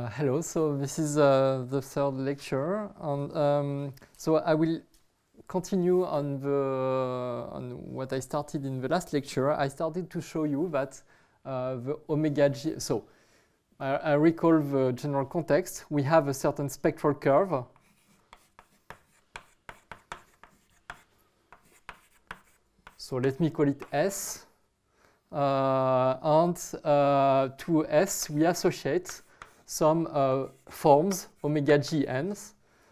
Hello, so this is the third lecture, and so I will continue on what I started in the last lecture. I started to show you that the omega g. So I recall the general context. We have a certain spectral curve. So let me call it S, and to S we associate some forms, omega gns,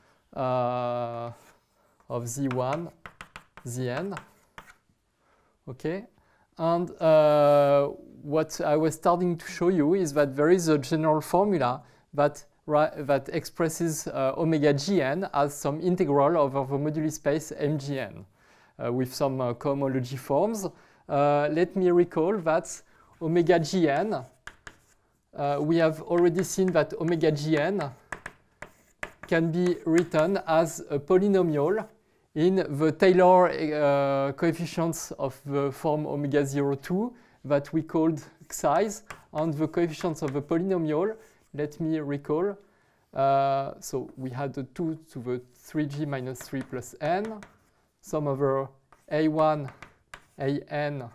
of Z1, Zn. Okay, and what I was starting to show you is that there is a general formula that expresses omega gn as some integral over the moduli space mgn with some cohomology forms. Let me recall that omega gn, we have already seen that omega gn can be written as a polynomial in the Taylor coefficients of the form omega 02 that we called xi's, and the coefficients of the polynomial, let me recall. So we had the 2 to the 3g minus 3 plus n, sum over a1, an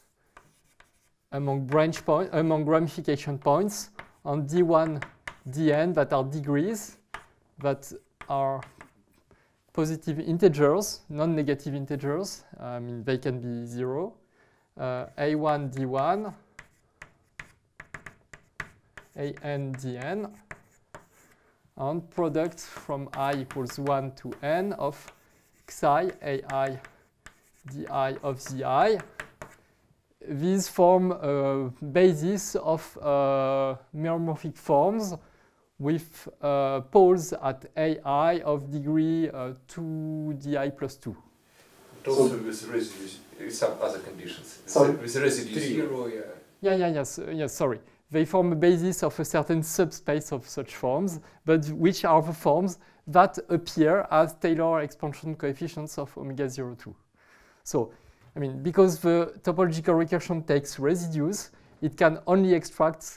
among ramification points, and d1, dn that are degrees, that are positive integers, non-negative integers. I mean, they can be 0. A1, d1, an, dn, and product from I equals 1 to n of xi, ai, di of zi. These form a basis of meromorphic forms with poles at ai of degree 2 di plus 2. Also with residues, some other conditions. Sorry? With residues 0, yeah. Yes, sorry. They form a basis of a certain subspace of such forms, but which are the forms that appear as Taylor expansion coefficients of omega 02. So, I mean, because the topological recursion takes residues, it can only extract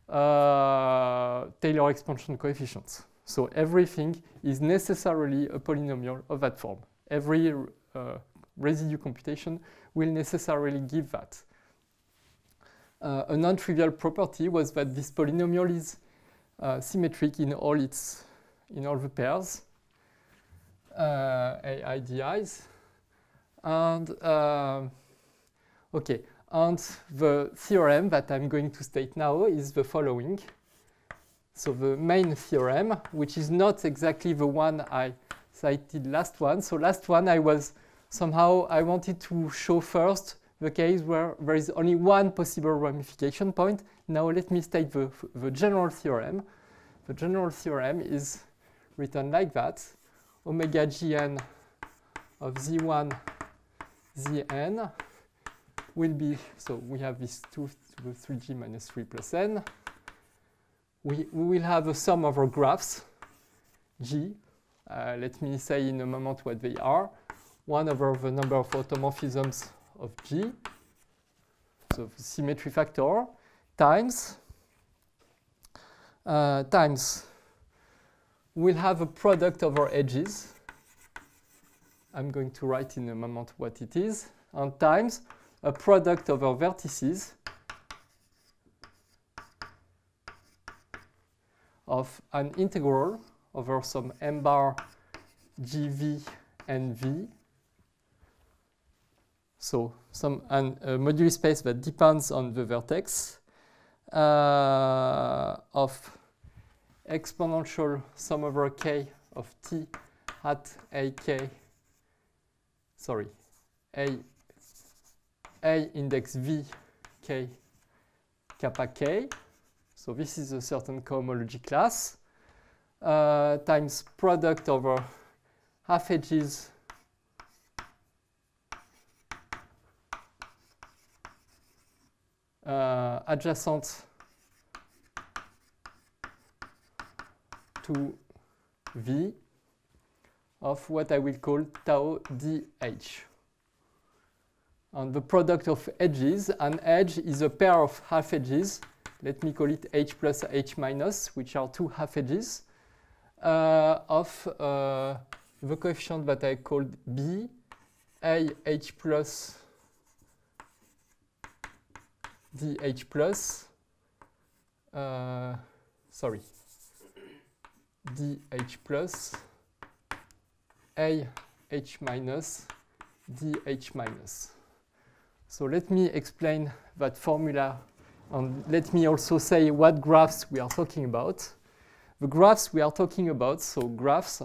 Taylor expansion coefficients. So everything is necessarily a polynomial of that form. Every residue computation will necessarily give that. A non-trivial property was that this polynomial is symmetric in all the pairs, AIDIs. And okay, and the theorem that I'm going to state now is the following. So the main theorem, which is not exactly the one I cited last one. So last one I wanted to show first the case where there is only one possible ramification point. Now let me state the general theorem. The general theorem is written like that. Omega gn of z1 Zn will be, so we have this 2 to the 3g minus 3 plus n. We will have a sum of our graphs, G. Let me say in a moment what they are. 1 over the number of automorphisms of G, so the symmetry factor, times we'll have a product over edges. I'm going to write in a moment what it is, and times a product over vertices of an integral over some m bar gv and v. So a moduli space that depends on the vertex of exponential sum over k of t at ak. Sorry, a index v k kappa k. So this is a certain cohomology class times product over half edges adjacent to v of what I will call tau dh. And the product of edges, an edge is a pair of half edges let me call it h plus h minus, which are two half edges, of the coefficient that I called b, a h plus dh plus, sorry, dh plus a h minus dh minus. So let me explain that formula, and let me also say what graphs we are talking about. The graphs we are talking about, so graphs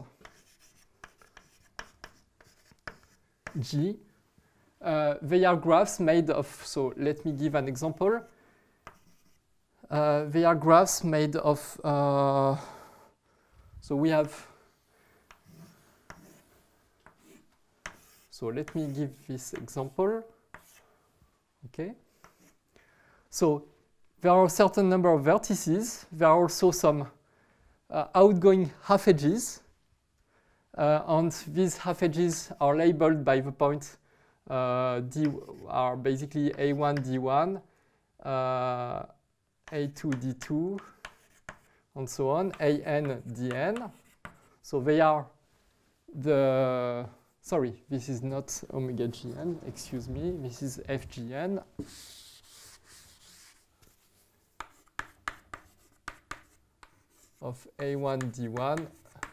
G, they are graphs made of, so let me give an example. They are graphs made of, so we have, so let me give this example. Okay. So there are a certain number of vertices. There are also some outgoing half edges. And these half edges are labeled by the point D are basically A1, D1, A2, D2, and so on, AN, DN. So they are the, sorry, this is not omega GN, excuse me, this is FGN. Of A1, D1,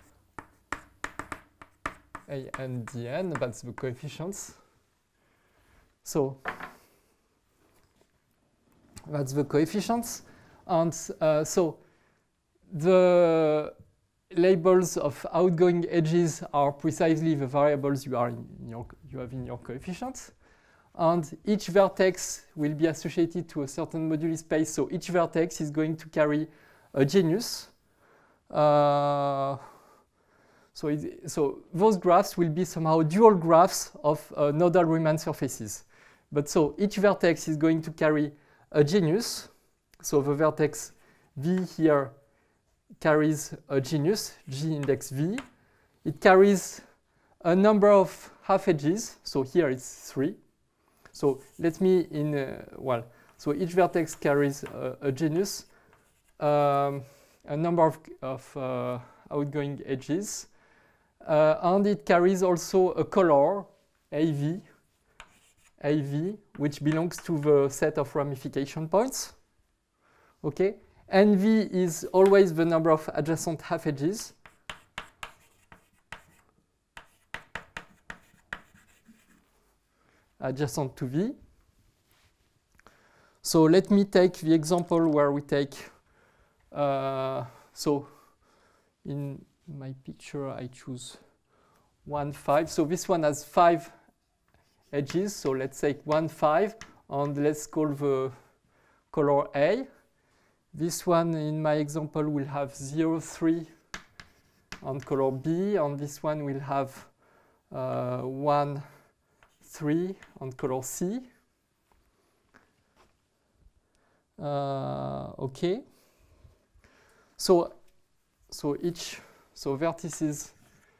AN, DN, that's the coefficients. So that's the coefficients. And so the labels of outgoing edges are precisely the variables you have in your coefficients. And each vertex will be associated to a certain moduli space. So each vertex is going to carry a genus. So those graphs will be somehow dual graphs of nodal Riemann surfaces. But so each vertex is going to carry a genus. So the vertex V here carries a genus, G index V. It carries a number of half edges. So here it's 3. So let me so each vertex carries a genus, a number of outgoing edges, and it carries also a color, AV, which belongs to the set of ramification points. Okay, NV is always the number of adjacent half edges. Adjacent to V. So let me take the example where we take, so in my picture I choose 1, 5. So this one has 5 edges. So let's take 1, 5, and let's call the color A. This one in my example will have 0, 3 on color B, and this one will have 1, 3 on color C. Okay. So vertices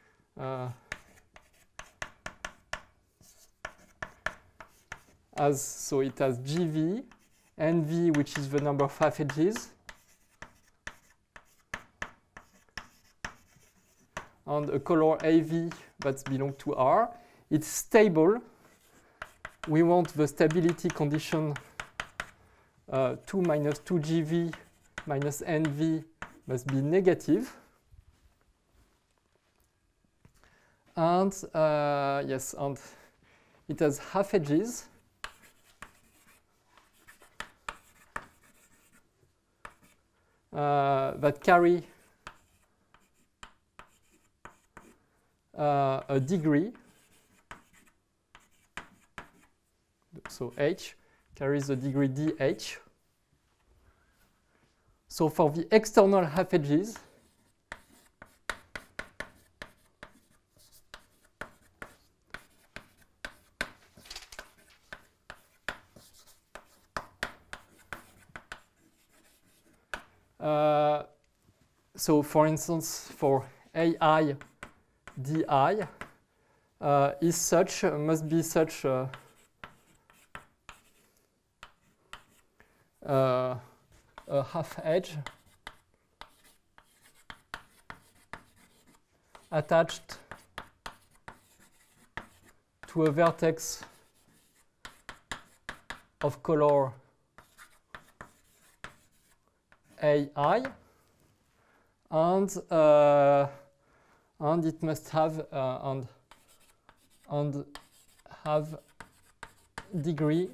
it has GV, NV, which is the number of half edges, and a color AV that belongs to R. It's stable. We want the stability condition 2 minus 2GV minus NV must be negative. And yes, and it has half edges. That carry a degree. So H carries a degree DH. So for the external half edges, so for instance, for AI, DI is such, must be such a a half edge attached to a vertex of color AI, and it must have and have degree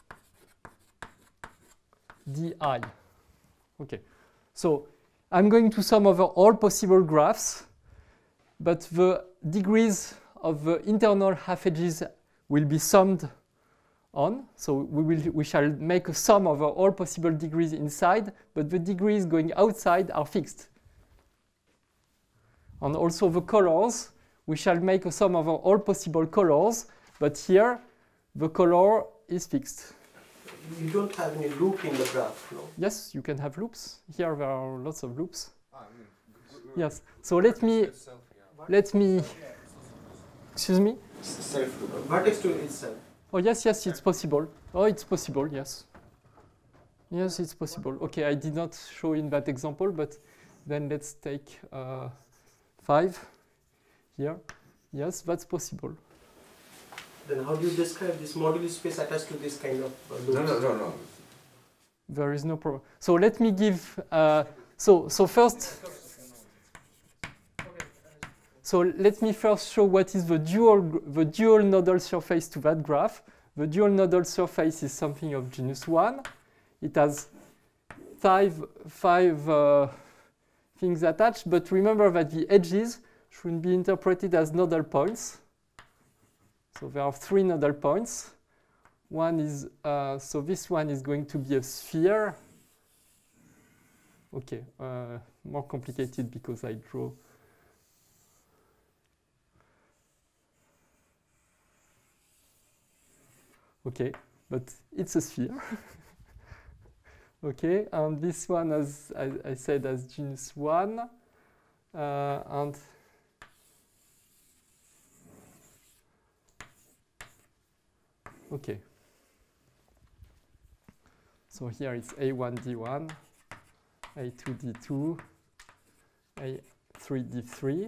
di. Okay, so I'm going to sum over all possible graphs, but the degrees of the internal half edges will be summed on. So we shall make a sum over all possible degrees inside, but the degrees going outside are fixed. And also the colors, we shall make a sum over all possible colors, but here the color is fixed. You don't have any loop in the graph, no? Yes, you can have loops. Here there are lots of loops. Yes. So let me. Excuse me. Vertex to itself. Oh yes, yes, it's possible. Oh, it's possible. Yes. Yes, it's possible. Okay, I did not show in that example, but then let's take 5 here. Yes, that's possible. Then how do you describe this moduli space attached to this kind of loops? No. There is no problem. So let me give. So first. So let me first show what is the dual nodal surface to that graph. The dual nodal surface is something of genus 1. It has five things attached, but remember that the edges should be interpreted as nodal points. So there are 3 nodal points. One is, so this one is going to be a sphere. Okay, more complicated because I draw. Okay, but it's a sphere. Okay, and this one, as I said, as genus 1, and okay. So here it's A1D1, A2D2, A3D3.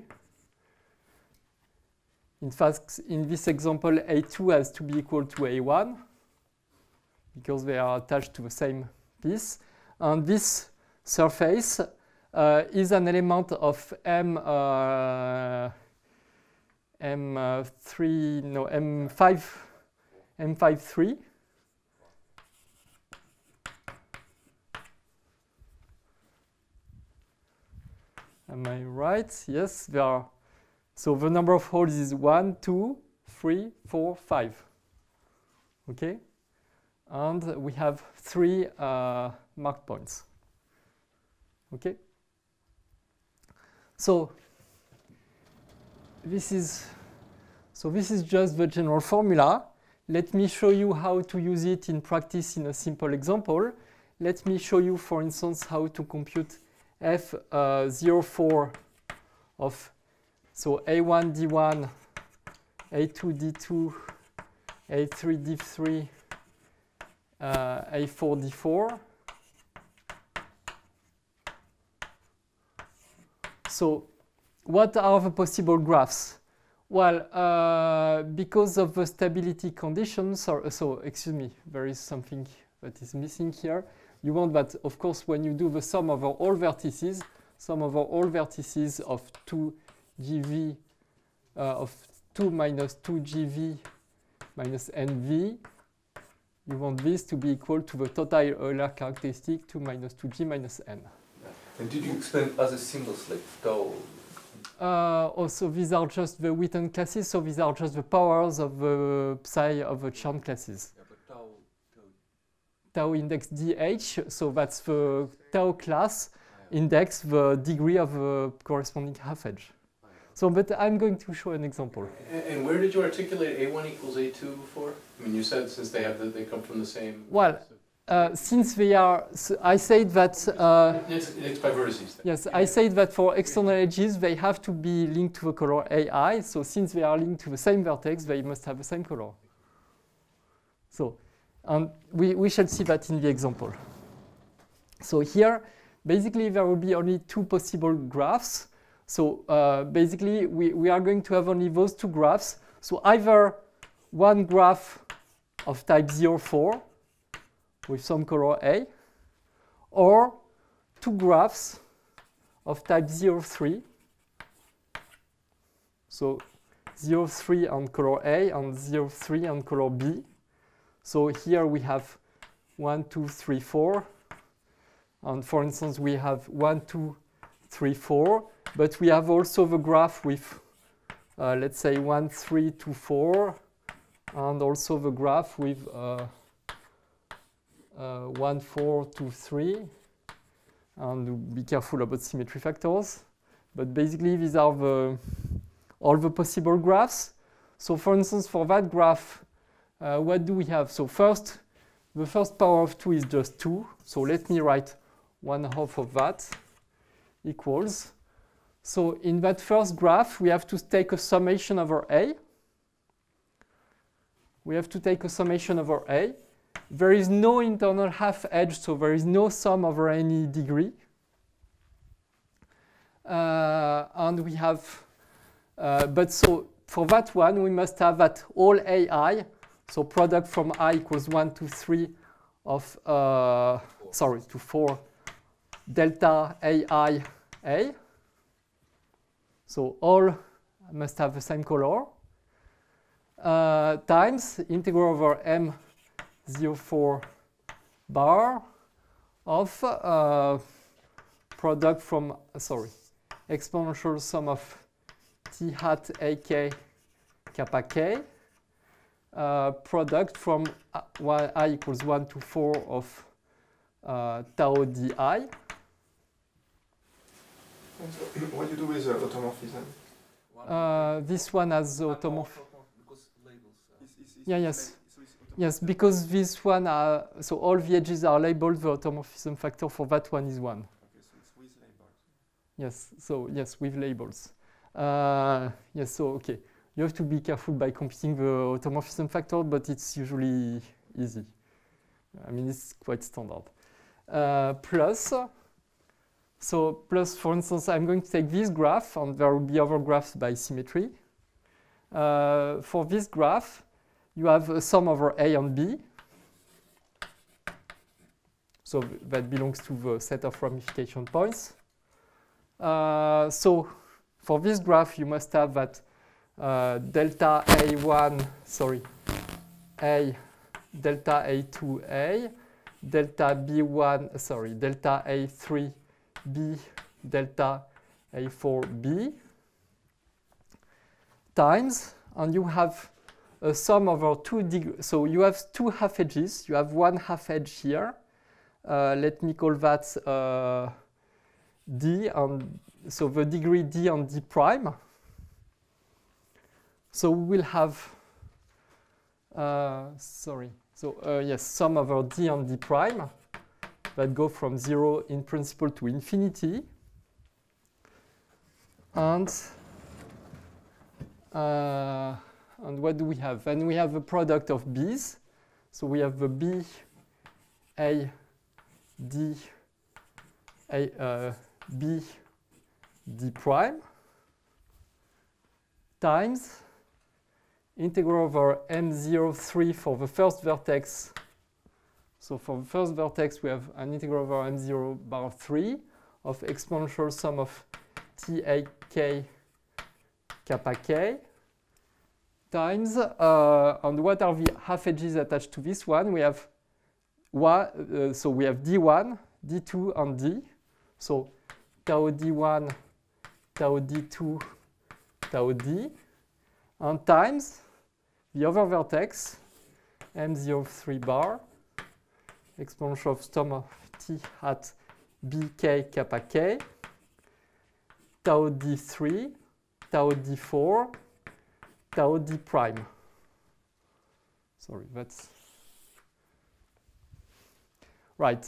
In fact, in this example, A2 has to be equal to A1 because they are attached to the same piece. And this surface is an element of M5,3. Am I right? Yes, there are. So the number of holes is 1, 2, 3, 4, 5. Okay? And we have 3 mark points. Okay? So this is just the general formula. Let me show you how to use it in practice in a simple example. Let me show you, for instance, how to compute F04 of so A1D1, A2D2, A3D3, A4D4. So what are the possible graphs? Well, because of the stability conditions, excuse me, there is something that is missing here. You want that, of course, when you do the sum over all vertices, of 2GV of 2 minus 2GV minus NV, you want this to be equal to the total Euler characteristic 2 minus 2G minus N. And did you explain other symbols like tau? Also, these are just the Witten classes, so these are just the powers of the psi of the Chern classes. Yeah, but tau. Tau index DH, so that's the tau class index, the degree of the corresponding half edge. So, but I'm going to show an example. And where did you articulate A1 equals A2 before? I mean, you said since they come from the same. Well, since they are, I said that. It's by vertices. Then. Yes, I said that for external edges they have to be linked to the color AI. So since they are linked to the same vertex, they must have the same color. So, we shall see that in the example. So here, basically, there will be only two possible graphs. So basically, we are going to have only those two graphs. So either one graph of type 0, 4 with some color A, or two graphs of type 0, 3. So 0, 3 on color A and 0, 3 on color B. So here we have 1, 2, 3, 4. And for instance, we have 1, 2, 3, 4. But we have also the graph with, let's say, 1, 3, 2, 4. And also the graph with 1, 4, 2, 3. And be careful about symmetry factors. But basically, these are all the possible graphs. So for instance, for that graph, what do we have? So first, the first power of 2 is just 2. So let me write 1/2 of that equals. So in that first graph, we have to take a summation over A. We have to take a summation over A. There is no internal half edge, so there is no sum over any degree. And we have, but so for that one, we must have that all AI, so product from I equals 1 to 3 of, sorry, to 4 delta AI A. So all must have the same color, times integral over M04 bar of product from, sorry, exponential sum of T hat AK kappa K, product from I equals 1 to 4 of tau DI. What do you do with automorphism? This one has automorphism. Yeah, yes. Yes, because this one, so all the edges are labeled, the automorphism factor for that one is 1. Okay, so it's with labels. Yes, so yes, with labels. Yes, so okay. You have to be careful by computing the automorphism factor, but it's usually easy. I mean, it's quite standard. Plus, so plus, for instance, I'm going to take this graph, and there will be other graphs by symmetry. For this graph, you have a sum over A and B. So that belongs to the set of ramification points. So for this graph, you must have that delta A1, sorry, A, delta A2A, delta B1, sorry, delta A3B, delta A4B, times, and you have a sum over 2 degrees. So you have two half edges. You have one half edge here. Let me call that D, and so the degree D and D prime. So we will have, sorry, so yes, sum over D and D prime that go from 0 in principle to infinity. And what do we have? Then we have a product of B's. So we have the B, A, D, A, B, D prime times integral over M03 for the first vertex. So for the first vertex, we have an integral over M0 bar 3 of exponential sum of TAK kappa K times, and what are the half edges attached to this one? We have one, so we have D1, D2, and D. So tau D1, tau D2, tau D, and times the other vertex, M03 bar, exponential of sum of T hat BK kappa K, tau D3, tau D4, tau D prime. Sorry, that's right.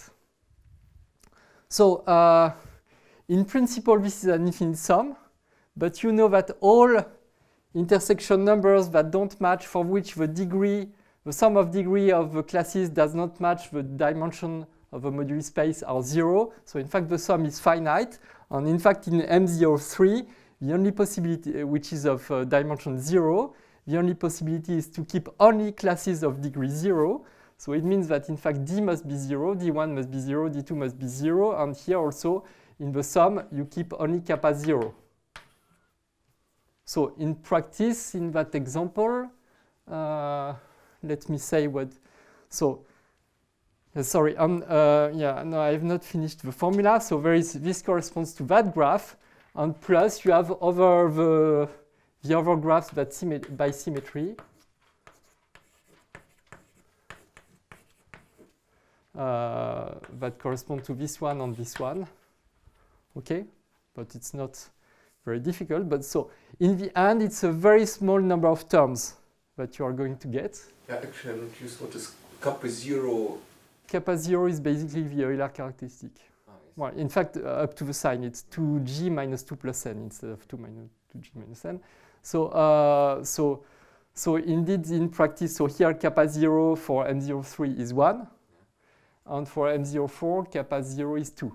So in principle, this is an infinite sum, but you know that all intersection numbers that don't match, for which the degree, the sum of degree of the classes does not match the dimension of a moduli space are 0. So in fact, the sum is finite. And in fact, in M03, the only possibility, which is of dimension 0, the only possibility is to keep only classes of degree 0. So it means that in fact D must be 0, D1 must be 0, D2 must be 0. And here also, in the sum, you keep only kappa 0. So in practice, in that example, let me say what. So, sorry, yeah, no, I have not finished the formula. So there is this corresponds to that graph, and plus you have over the other graphs that by symmetry. That correspond to this one and this one. Okay, but it's not very difficult. But so in the end, it's a very small number of terms that you are going to get. Yeah, actually, I'm not used what is kappa 0. Kappa 0 is basically the Euler characteristic. Ah, yes. Well, in fact, up to the sign, it's 2g minus 2 plus n instead of 2g minus n. So, so indeed, in practice, so here kappa 0 for M03 is 1. And for M04, kappa 0 is 2.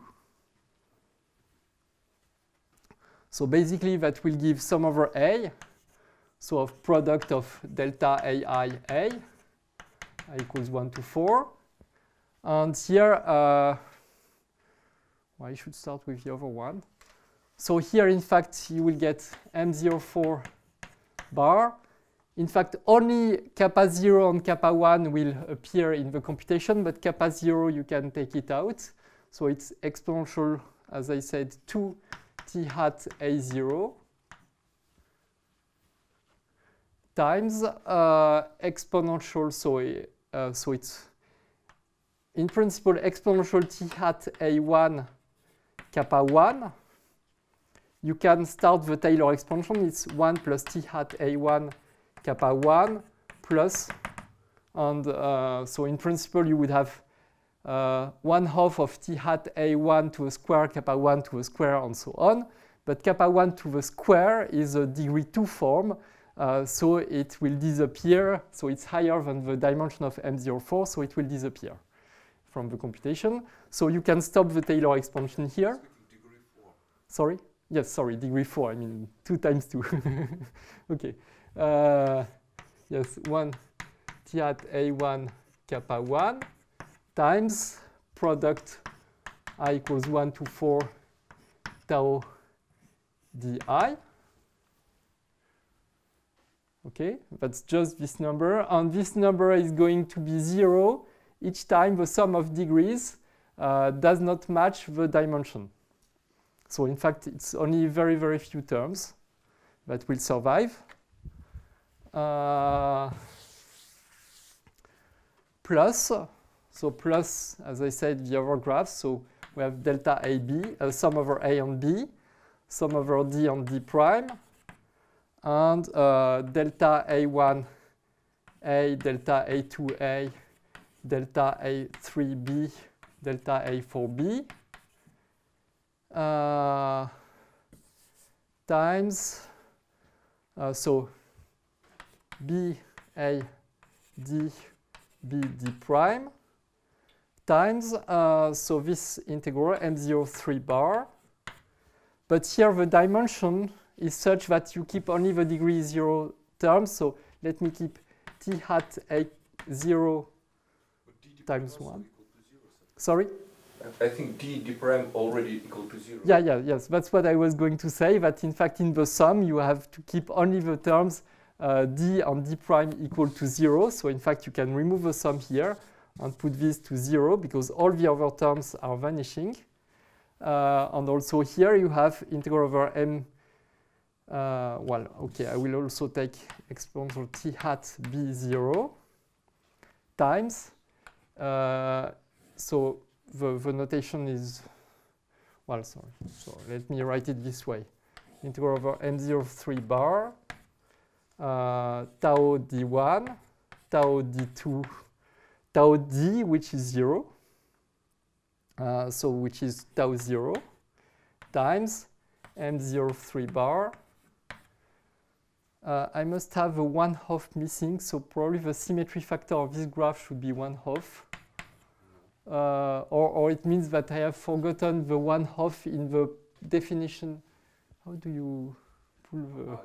So basically, that will give sum over A, so of product of delta AI A, I equals 1 to 4. And here, well, I should start with the other one. So here, in fact, you will get M04 bar. In fact, only kappa 0 and kappa 1 will appear in the computation, but kappa 0, you can take it out. So it's exponential, as I said, 2 t hat A0 times exponential, so it's in principle exponential t hat A1 kappa 1. You can start the Taylor expansion. It's 1 plus t hat A1 kappa 1 plus, and so in principle you would have 1/2 of t hat A1 to the square, kappa 1 to the square, and so on. But kappa 1 to the square is a degree 2 form, so it will disappear. So it's higher than the dimension of M04, so it will disappear from the computation. So you can stop the Taylor expansion here. Degree 4. Sorry? Yes, sorry, degree 4. I mean 2 times 2. Okay. Yes, 1 t hat A1 kappa 1 times product I equals 1 to 4 tau di. Okay, that's just this number. And this number is going to be 0 each time the sum of degrees does not match the dimension. So in fact, it's only very, very few terms that will survive. Plus, so plus, as I said, the other graphs. So we have delta AB, sum over A and B, sum over D and D prime, and delta A1 A, delta A2A, delta A3B, delta A4B, times, so B, A, D, B, D prime, times, so this integral M03 bar. But here the dimension is such that you keep only the degree 0 terms. So let me keep t hat A0 times 1. Sorry? I think d prime already equal to 0. Yes, that's what I was going to say, that in fact in the sum you have to keep only the terms d and d prime equal to 0. So in fact you can remove the sum here and put this to 0 because all the other terms are vanishing. And also here you have integral over m, well, okay, I will also take exponential t hat b0 times, so the notation is, well, sorry, so let me write it this way. Integral over M03 bar, tau d1, tau d2, tau d, which is 0, so which is tau 0, times M03 bar. I must have a 1/2 missing, so probably the symmetry factor of this graph should be 1/2. or it means that I have forgotten the 1/2 in the definition. How do you pull the...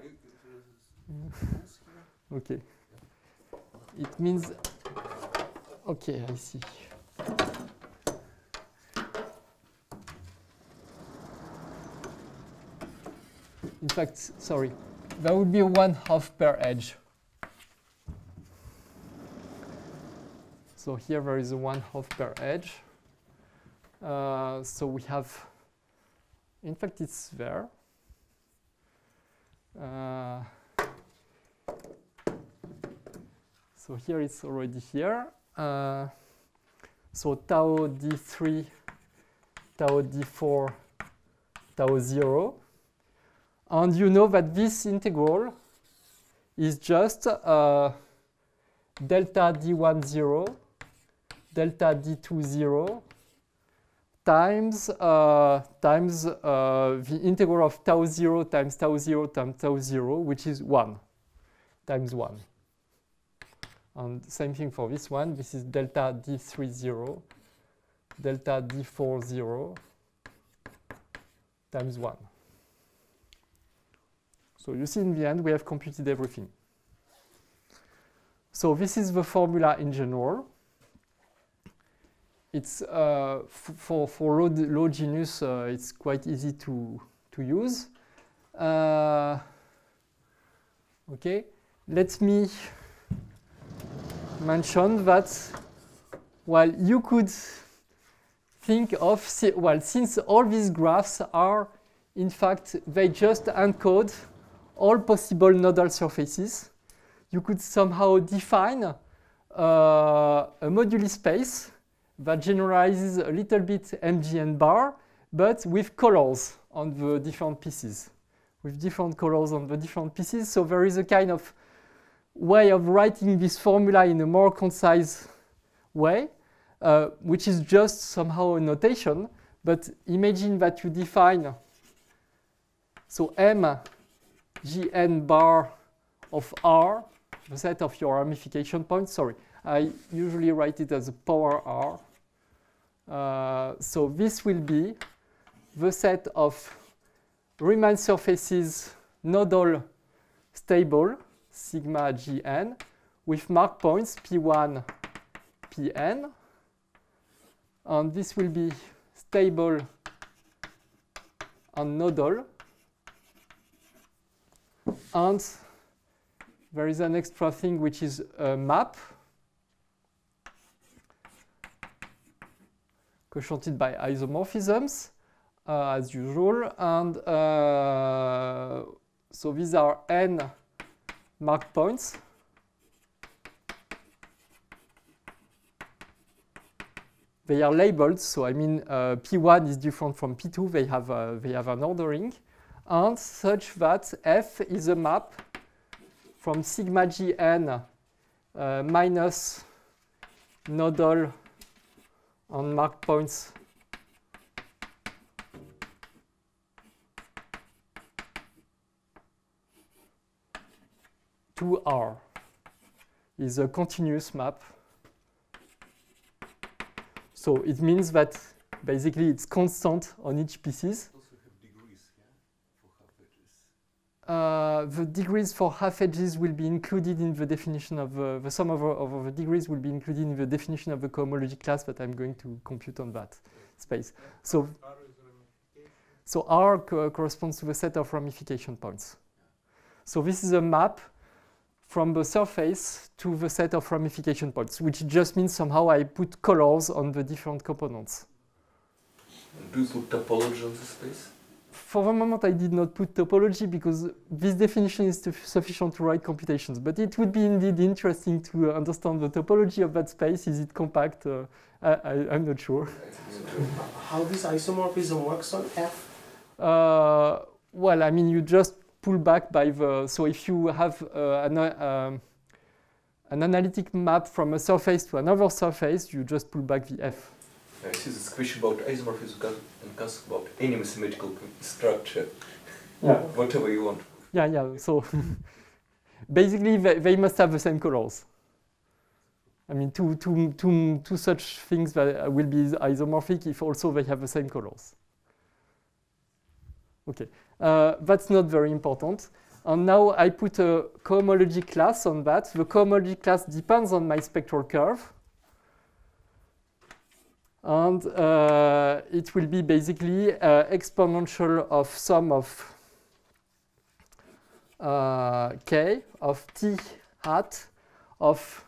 Okay. It means... Okay, I see. In fact, sorry, there would be 1/2 per edge. So here there is a 1/2 per edge. So we have, in fact, it's there. So here it's already here. So tau d3, tau d4, tau 0. And you know that this integral is just delta d1 0, delta d2 0 times the integral of tau 0 times tau 0 times tau 0, which is 1 times 1. And same thing for this one. This is delta d3 0, delta d4 0 times 1. So you see in the end we have computed everything. So this is the formula in general. It's for low genus, it's quite easy to use. Okay, let me mention that, well, you could think of, well, since all these graphs are, in fact, they just encode all possible nodal surfaces, you could somehow define a moduli space that generalizes a little bit MGN bar, but with colors on the different pieces, So there is a kind of way of writing this formula in a more concise way, which is just somehow a notation. But imagine that you define, so MGN bar of R, the set of your ramification points. Sorry, I usually write it as a power R. So this will be the set of Riemann surfaces nodal stable, sigma Gn, with mark points P1, Pn. And this will be stable and nodal. And there is an extra thing which is a map, quotiented by isomorphisms, as usual. And so these are n mark points. They are labeled, so I mean P1 is different from P2. They have an ordering, and such that F is a map from sigma Gn minus nodal on mark points to R is a continuous map. So it means that basically it's constant on each pieces. The degrees for half edges will be included in the definition of the sum of the degrees will be included in the definition of the cohomology class that I'm going to compute on that space. So R corresponds to the set of ramification points. So this is a map from the surface to the set of ramification points, which just means somehow I put colors on the different components. Do you put topology on this space? For the moment, I did not put topology because this definition is sufficient to write computations. But it would be indeed interesting to understand the topology of that space. Is it compact? I'm not sure. How this isomorphism works on F? Well, I mean, you just pull back by the... So if you have an analytic map from a surface to another surface, you just pull back the F. This is a question about isomorphism and concept about any mathematical structure. Yeah. Whatever you want. Yeah. So basically, they must have the same colors. I mean, two such things that will be isomorphic if also they have the same colors. Okay, that's not very important. And now I put a cohomology class on that. The cohomology class depends on my spectral curve. And it will be basically exponential of sum of k of t hat of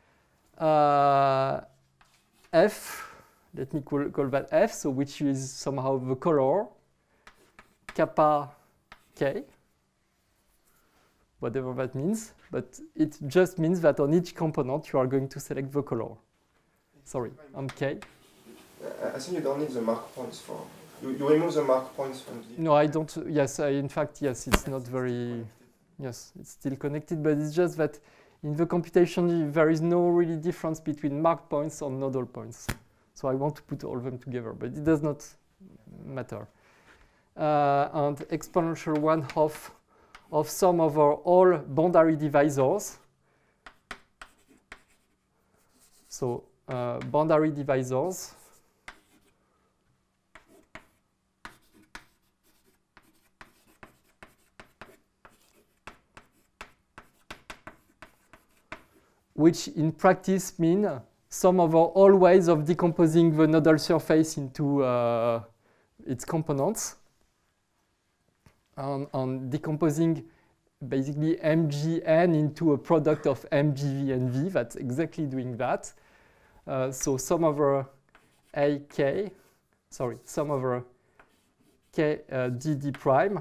f, let me call that f, so which is somehow the color, kappa k, whatever that means, but it just means that on each component you are going to select the color. Sorry, on k. I think you don't need the mark points for. You remove the mark points from the. No, I don't. Yes, in fact, yes, it's not very. Yes, it's still connected, but it's just that in the computation there is no really difference between mark points or nodal points. So I want to put all of them together, but it does not matter. And exponential 1/2 of sum over all boundary divisors. So boundary divisors. Which in practice mean sum over all ways of decomposing the nodal surface into its components. And decomposing basically mgn into a product of mgv and v, that's exactly doing that. So sum over ak, sorry, sum over k dd prime,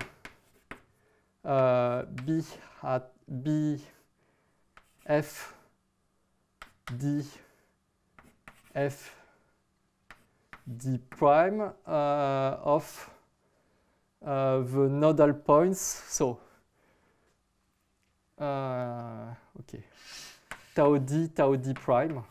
b hat b f d f d prime of the nodal points. So okay, tau d prime.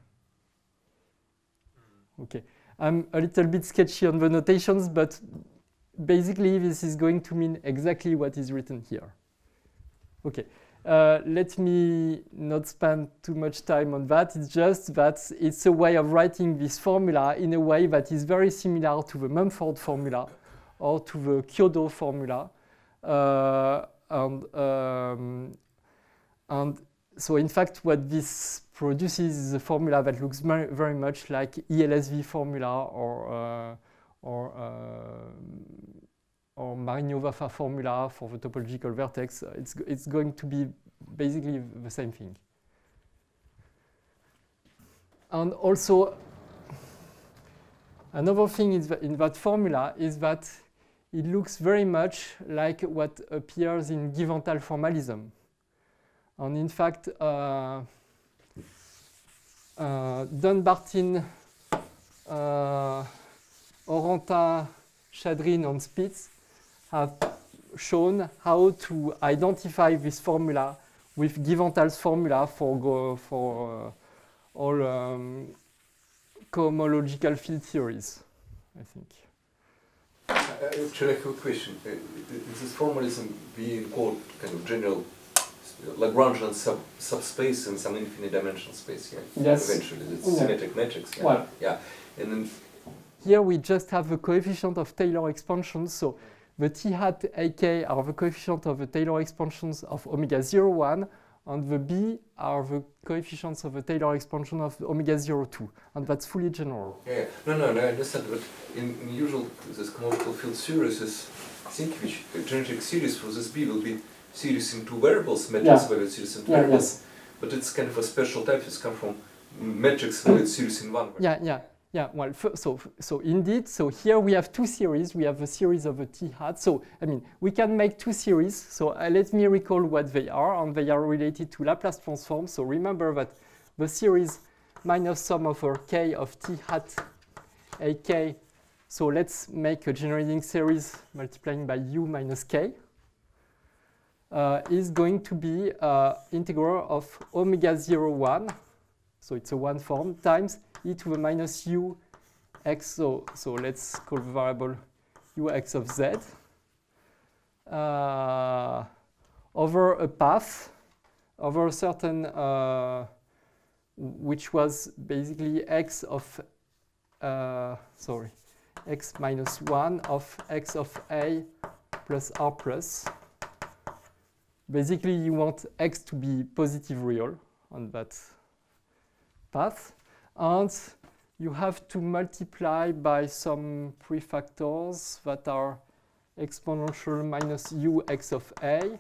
Okay, I'm a little bit sketchy on the notations, but basically this is going to mean exactly what is written here. Okay. Let me not spend too much time on that. It's just that it's a way of writing this formula in a way that is very similar to the Mumford formula or to the Kyoto formula. And so in fact what this produces is a formula that looks very much like ELSV formula or Marinho-Vafa formula for the topological vertex. It's going to be basically the same thing. And also, another thing in that formula is that it looks very much like what appears in Giventhal formalism. And in fact, Dunbarton, Orentin, Chadrin, and Spitz have shown how to identify this formula with Giventhal's formula for all cohomological field theories, I think. Actually, I have a question. Is this formalism being called kind of general Lagrangian subspace in some infinite dimensional space? Yeah. Yes. Eventually, it's symmetric matrix. Yeah. Well, yeah. And then here we just have the coefficient of Taylor expansions. So the t hat ak are the coefficient of the Taylor expansions of omega 0,1, and the b are the coefficients of the Taylor expansion of omega 0,2, and that's fully general. Yeah, no, I understand, but in usual this cohomological field series is, I think which geometric series for this b will be series in two variables, matrix value series in two variables. Yes. But it's kind of a special type. It's come from matrix value series in one variable. Yeah, well, so indeed, so here we have two series. We have a series of a t hat. So, I mean, we can make two series. So let me recall what they are, and they are related to Laplace transform. So remember that the series minus sum over k of t hat ak. So let's make a generating series multiplying by u minus k. Is going to be integral of omega 0,1. So it's a one form times e to the minus u x, so let's call the variable ux of z, over a path, over a certain which was basically x of x minus 1 of x of a plus r plus. Basically, you want x to be positive real on that path, and you have to multiply by some prefactors that are exponential minus u x of a.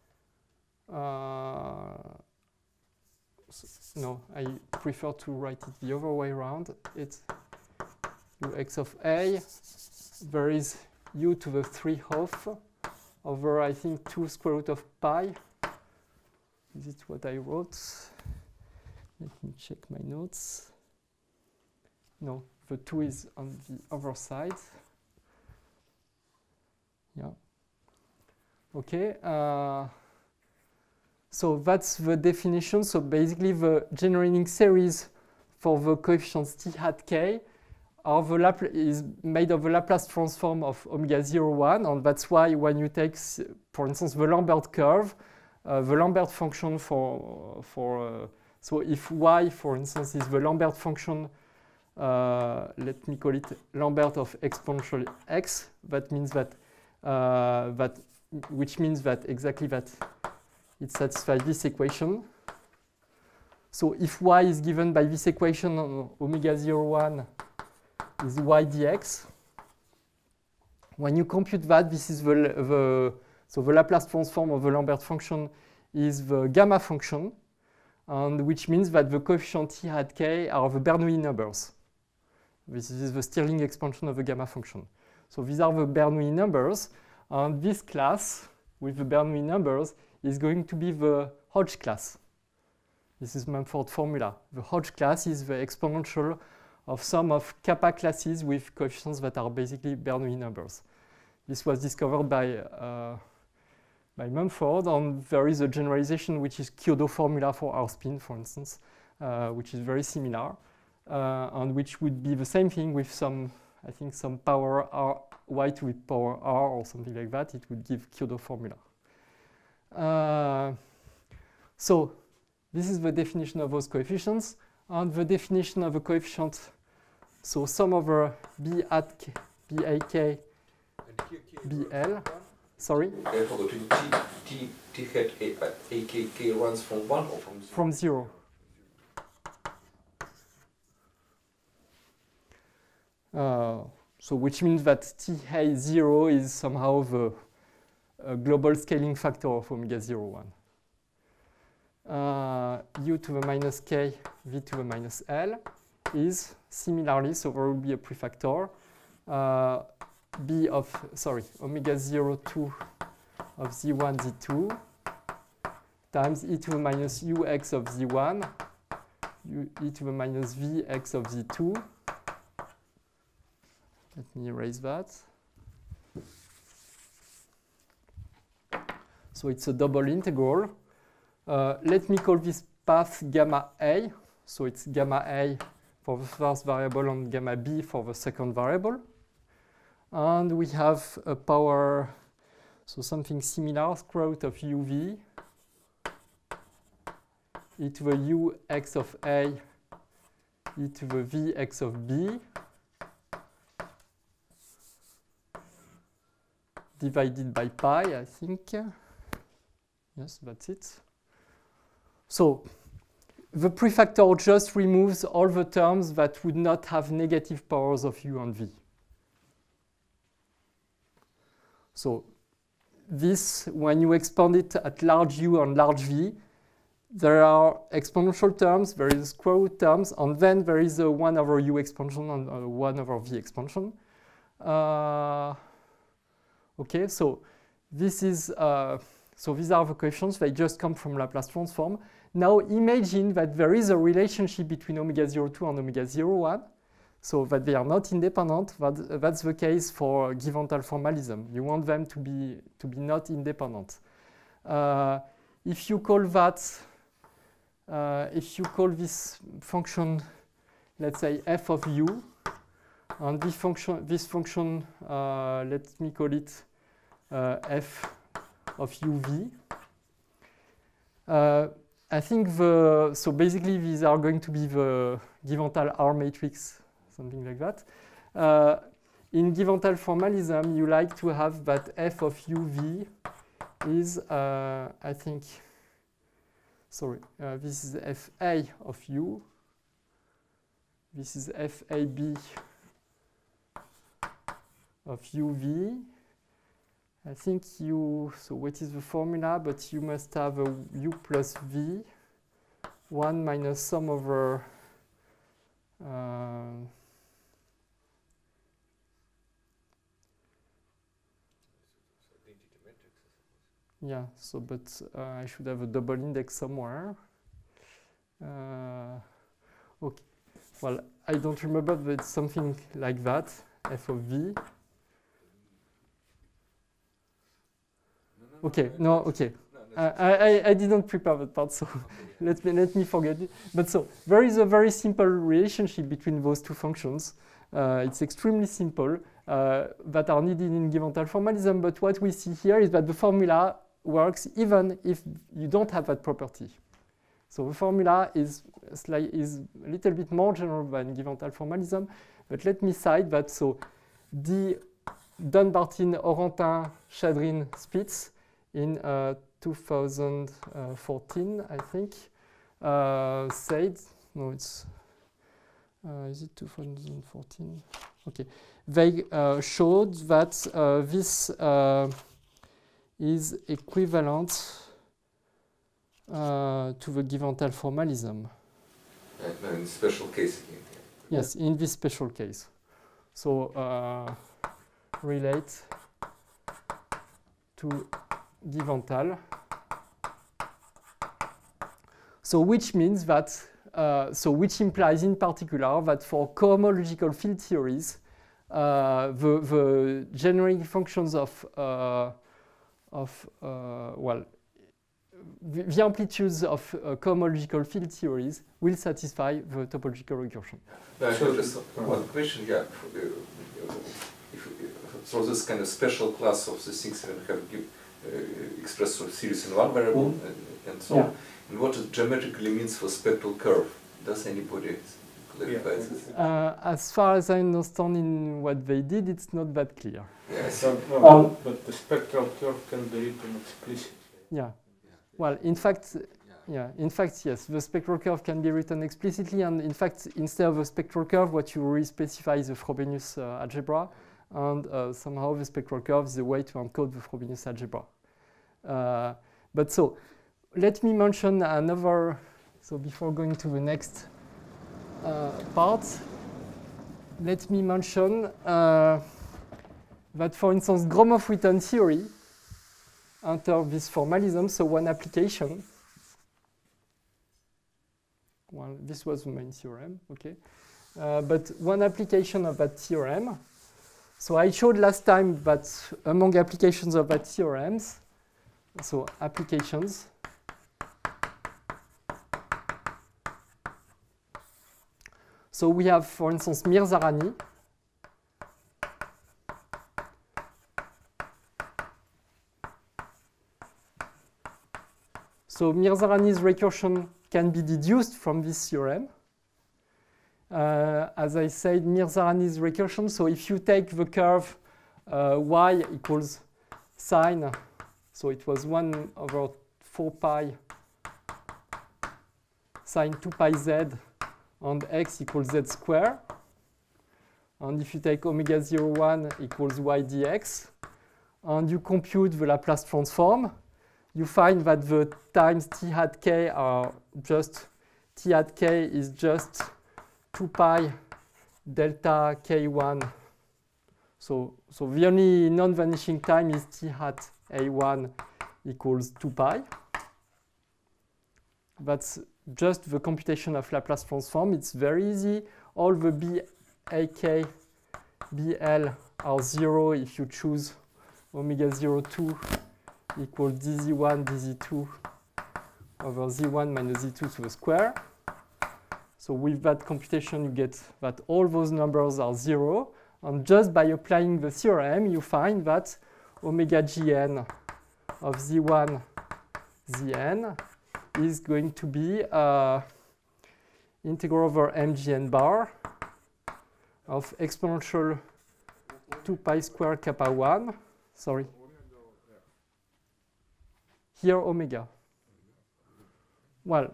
No, I prefer to write it the other way around. It's u x of a. There is u to the 3/2 over, I think, 2 square root of pi. Is it what I wrote? Let me check my notes. No, the 2 is on the other side. Yeah. Okay. So that's the definition. So basically, the generating series for the coefficients t hat k is made of the Laplace transform of omega 0, 1, and that's why when you take, for instance, the Lambert curve, the Lambert function so if y, for instance, is the Lambert function, let me call it Lambert of exponential x, that means that, which means that exactly that it satisfies this equation. So if y is given by this equation on omega 0, 1 is y dx. When you compute that, this is so the Laplace transform of the Lambert function is the gamma function, and which means that the coefficient t hat k are the Bernoulli numbers. This is the Stirling expansion of the gamma function. So these are the Bernoulli numbers, and this class with the Bernoulli numbers is going to be the Hodge class. This is Mumford formula. The Hodge class is the exponential of some of kappa classes with coefficients that are basically Bernoulli numbers. This was discovered by Mumford, and there is a generalization which is Kyoto formula for R spin, for instance, which is very similar, and which would be the same thing with some, I think, some power r, y to the power r or something like that. It would give Kyoto formula. So this is the definition of those coefficients, and the definition of a coefficient. So sum over b at k, b a k, b l. Sorry? I forgot. T hat a k k runs from 1 or from 0? From 0. So which means that t a 0 is somehow the global scaling factor of omega 0, 1. U to the minus k, v to the minus l is similarly, so there will be a prefactor, omega 0, 2 of z1, z2 times e to the minus ux of z1, e to the minus vx of z2. Let me erase that. So it's a double integral. Let me call this path gamma A. So it's gamma A for the first variable and gamma B for the second variable. And we have a power, so something similar, square root of uv, e to the ux of A, e to the vx of B, divided by pi, I think. Yes, that's it. So the prefactor just removes all the terms that would not have negative powers of u and v. So this, when you expand it at large u and large v, there are exponential terms, there is square root terms, and then there is a 1 over u expansion and a 1 over v expansion. Okay, so this is so these are the coefficients. They just come from Laplace transform. Now imagine that there is a relationship between omega 0,2 and omega 0,1, so that they are not independent. That's the case for Giventhal formalism. You want them to be not independent. If you call that, if you call this function, let's say f of u, and this function, let me call it f of uv. I think so basically these are going to be the Giventhal R matrix, something like that. In Giventhal formalism, you like to have that f of uv is, I think, sorry, this is fa of u. This is fab of uv. I think so what is the formula? But you must have a u plus v, 1 minus sum over yeah, so but I should have a double index somewhere. Okay, well, I don't remember, but it's something like that, f of v. Okay, no, okay. I didn't prepare that part, so let me forget it. But so there is a very simple relationship between those two functions. It's extremely simple that are needed in Giventhal formalism. But what we see here is that the formula works even if you don't have that property. So the formula is a little bit more general than Giventhal formalism. But let me cite that. So the Dunbarton, Orentin, Chadrin, Spitz in 2014, I think, said, no, it's, is it 2014? Okay. They showed that this is equivalent to the Giventhal formalism. No, in special case again. Yes, in this special case. So relate to Giventhal. So which means that, which implies in particular that for cohomological field theories, the generating functions of the amplitudes of cohomological field theories will satisfy the topological recursion. So just one question, yeah. So this kind of special class of the things that have expressed through series in one variable and so on. And what it geometrically means for spectral curve? Does anybody clarify this? As far as I understand in what they did, it's not that clear. Yes. But the spectral curve can be written explicitly. Yeah. Well, in fact, yes, the spectral curve can be written explicitly, and in fact, instead of a spectral curve, what you re-specify is the Frobenius algebra, and somehow the spectral curve is a way to encode the Frobenius algebra. But so, let me mention another, so before going to the next part, let me mention that, for instance, Gromov-Witten theory enter this formalism, so one application. Well, this was the main theorem, okay. But one application of that theorem. So I showed last time that among applications of that theorems, so applications, so we have, for instance, Mirzahrani. So Mirzahrani's recursion can be deduced from this theorem. As I said, Mirzahrani's recursion, so if you take the curve y equals sine, so it was 1 over 4 pi sine 2 pi z, and x equals z squared. And if you take omega 0, 1 equals y dx, and you compute the Laplace transform, you find that the times t hat k are just, t hat k is just 2 pi delta k1. So the only non-vanishing time is t hat a1 equals 2 pi. That's just the computation of Laplace transform. It's very easy. All the b, ak, bl are 0 if you choose omega 0, 2 equals dz1, dz2 over z1 minus z2 to the square. So with that computation, you get that all those numbers are 0. And just by applying the theorem, you find that omega gn of z1, zn is going to be integral over mgn bar of exponential 2 pi square kappa 1. Sorry. Here omega. Well,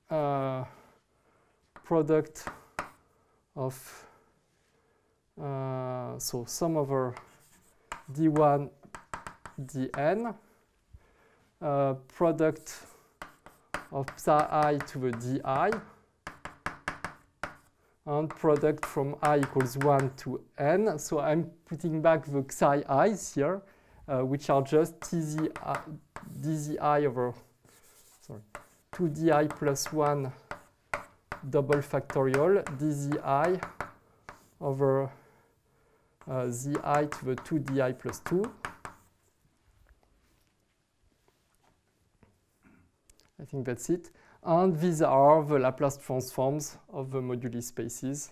product of so sum over d1 dn, product of psi I to the di, and product from I equals 1 to n. So I'm putting back the psi i's here, which are just dzi over 2di plus 1 double factorial dzi over zi to the 2di plus 2. I think that's it. And these are the Laplace transforms of the moduli spaces.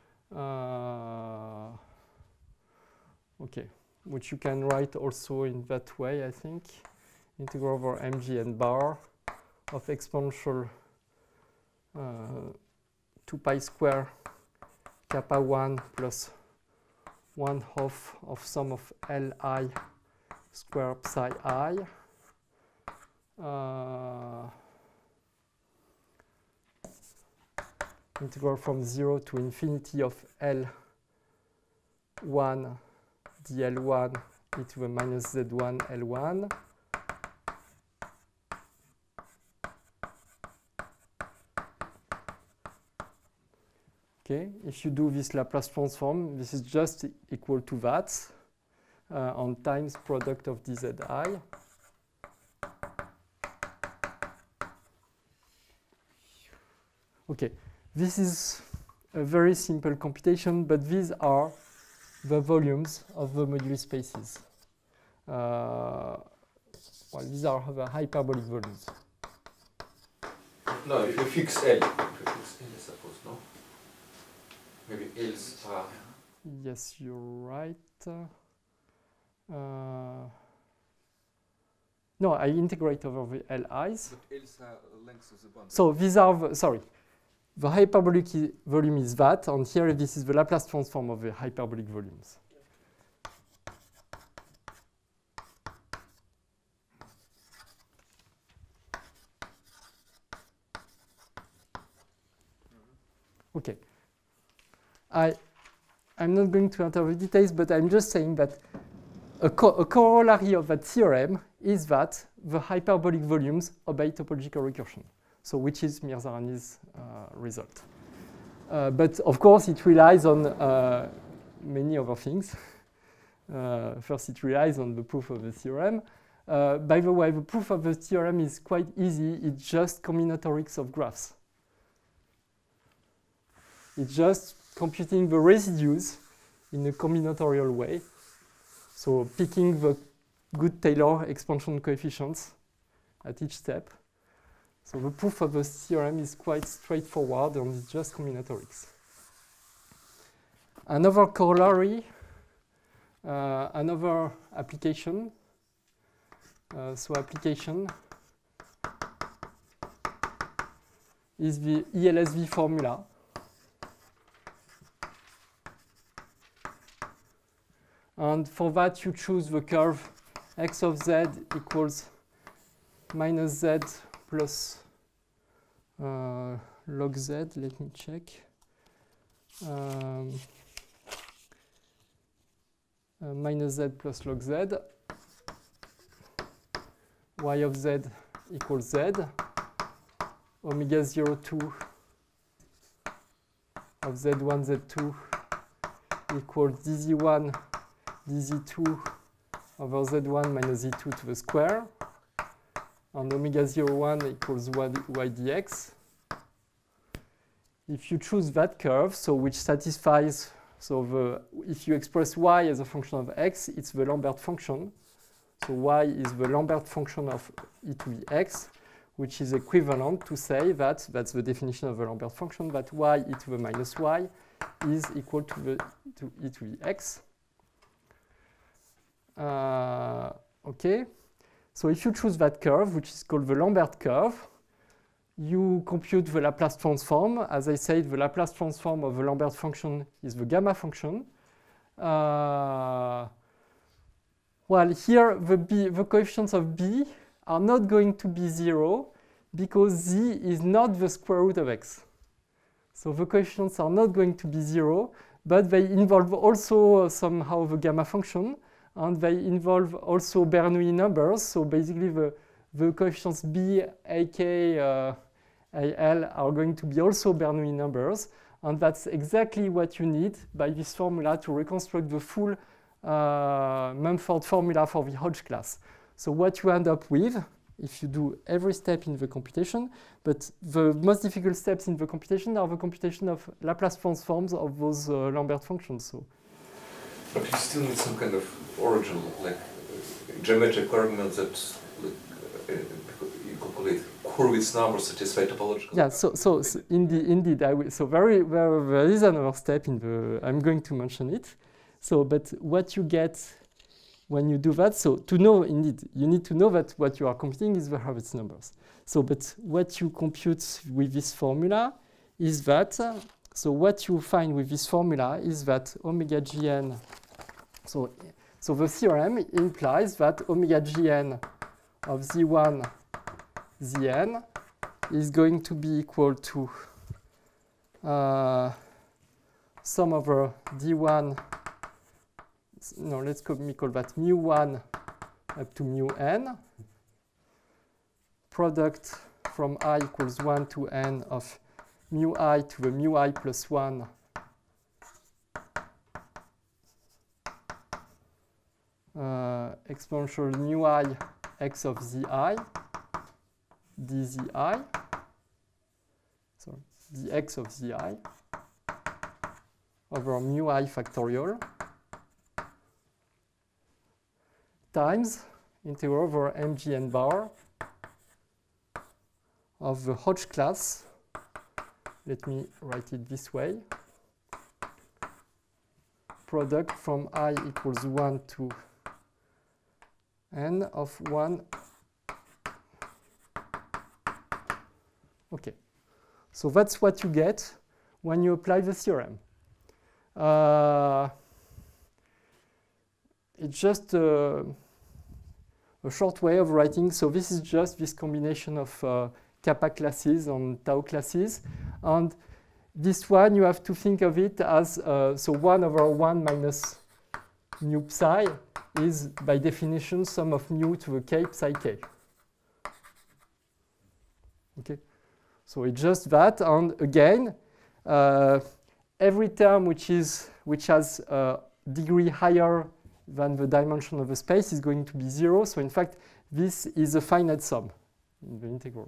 Okay, which you can write also in that way, I think. Integral over mgn bar of exponential 2 pi square kappa 1 plus 1/2 of sum of li square psi I. Integral from 0 to infinity of L1 dL1 e to the minus Z1 L1. Okay, if you do this Laplace transform, this is just equal to that on times product of dzi. Okay, this is a very simple computation, but these are the volumes of the moduli spaces. Well, these are the hyperbolic volumes. No, if you fix L, I suppose, no? Maybe L's are... Yes, you're right. No, I integrate over the Li's. But L's are lengths of the bond. So these are, the hyperbolic volume is that, and here this is the Laplace transform of the hyperbolic volumes. Okay. I'm not going to enter the details, but I'm just saying that a corollary of that theorem is that the hyperbolic volumes obey topological recursion, so which is Mirzahrani's result. But of course, it relies on many other things. First, it relies on the proof of the theorem. By the way, the proof of the theorem is quite easy. It's just combinatorics of graphs. It's just computing the residues in a combinatorial way. So picking the good Taylor expansion coefficients at each step. So the proof of the theorem is quite straightforward, and it's just combinatorics. Another corollary, another application. So application is the ELSV formula. And for that, you choose the curve x of z equals minus z plus log z. Let me check. Minus z plus log z. Y of z equals z. Omega 0, 2 of z1, z2 equals dz1 dz2 over z1 minus z2 to the square, and omega 0,1 equals y dx. If you choose that curve, so which satisfies, if you express y as a function of x, it's the Lambert function. So y is the Lambert function of e to the x, which is equivalent to say that, that's the definition of the Lambert function, that y e to the minus y is equal to e to the x. Okay, so if you choose that curve, which is called the Lambert curve, you compute the Laplace transform. As I said, the Laplace transform of the Lambert function is the gamma function. Well, here the coefficients of B are not going to be 0 because Z is not the square root of X. So the coefficients are not going to be 0, but they involve also somehow the gamma function, and they involve also Bernoulli numbers. So basically the coefficients B, AK, AL are going to be also Bernoulli numbers, and that's exactly what you need by this formula to reconstruct the full Mumford formula for the Hodge class. So what you end up with, if you do every step in the computation, but the most difficult steps in the computation are the computation of Laplace transforms of those Lambert functions. So. But you still need some kind of origin, like geometric arguments that you calculate Hurwitz numbers satisfy topological. Yeah, so indeed, there is another step in the. I'm going to mention it. So, but what you get when you do that, so to know, indeed, you need to know that what you are computing is the Hurwitz numbers. So, but what you compute with this formula is that, so what you find with this formula is that omega gn, so the theorem implies that omega gn of Z1, Zn is going to be equal to sum over D1, no, let's call that mu1 up to mu n, product from I equals 1 to n of mu I to the mu I plus 1 exponential mu I x of zi dzi, so dx of zi over mu I factorial times integral over mgn bar of the Hodge class. Let me write it this way. Product from I equals 1 to n of 1. Okay. So that's what you get when you apply the theorem. It's just a short way of writing. So this is just this combination of kappa classes and tau classes. And this one, you have to think of it as, so 1 over 1 minus mu psi is, by definition, sum of mu to the k psi k. Okay? So it's just that. And again, every term which has a degree higher than the dimension of the space is going to be 0. So in fact, this is a finite sum in the integral.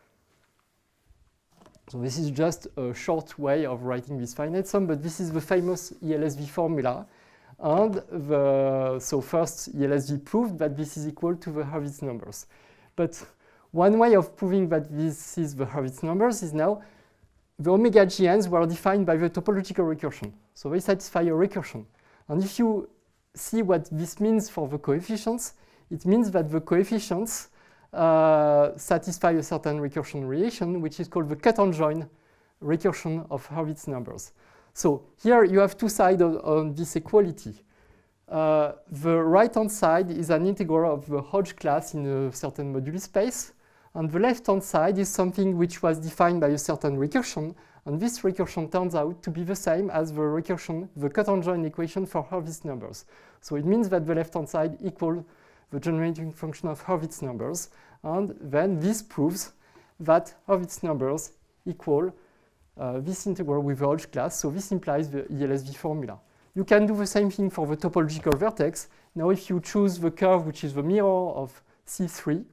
So this is just a short way of writing this finite sum, but this is the famous ELSV formula. And so first, ELSV proved that this is equal to the Hurwitz numbers. But one way of proving that this is the Hurwitz numbers is now the omega GNs were defined by the topological recursion. So they satisfy a recursion. And if you see what this means for the coefficients, it means that the coefficients satisfy a certain recursion relation, which is called the cut and join recursion of Hurwitz numbers. So here you have two sides on this equality. The right-hand side is an integral of the Hodge class in a certain moduli space, and the left-hand side is something which was defined by a certain recursion, and this recursion turns out to be the same as the recursion, the cut and join equation for Hurwitz numbers. So it means that the left-hand side equals the generating function of Hurwitz numbers, and then this proves that Hurwitz numbers equal this integral with the Hodge class, so this implies the ELSV formula. You can do the same thing for the topological vertex. Now if you choose the curve which is the mirror of C3,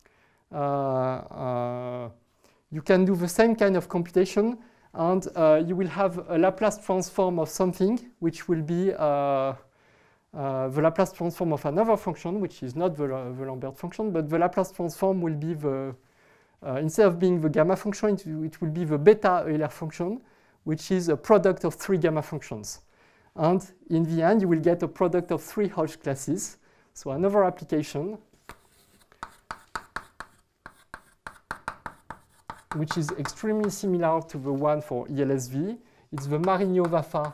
you can do the same kind of computation, and you will have a Laplace transform of something which will be the Laplace transform of another function, which is not the Lambert function, but the Laplace transform will be the, instead of being the gamma function, it will be the beta Euler function, which is a product of 3 gamma functions. And in the end, you will get a product of 3 Hodge classes. So another application which is extremely similar to the one for ELSV. It's the Marinho-Vafa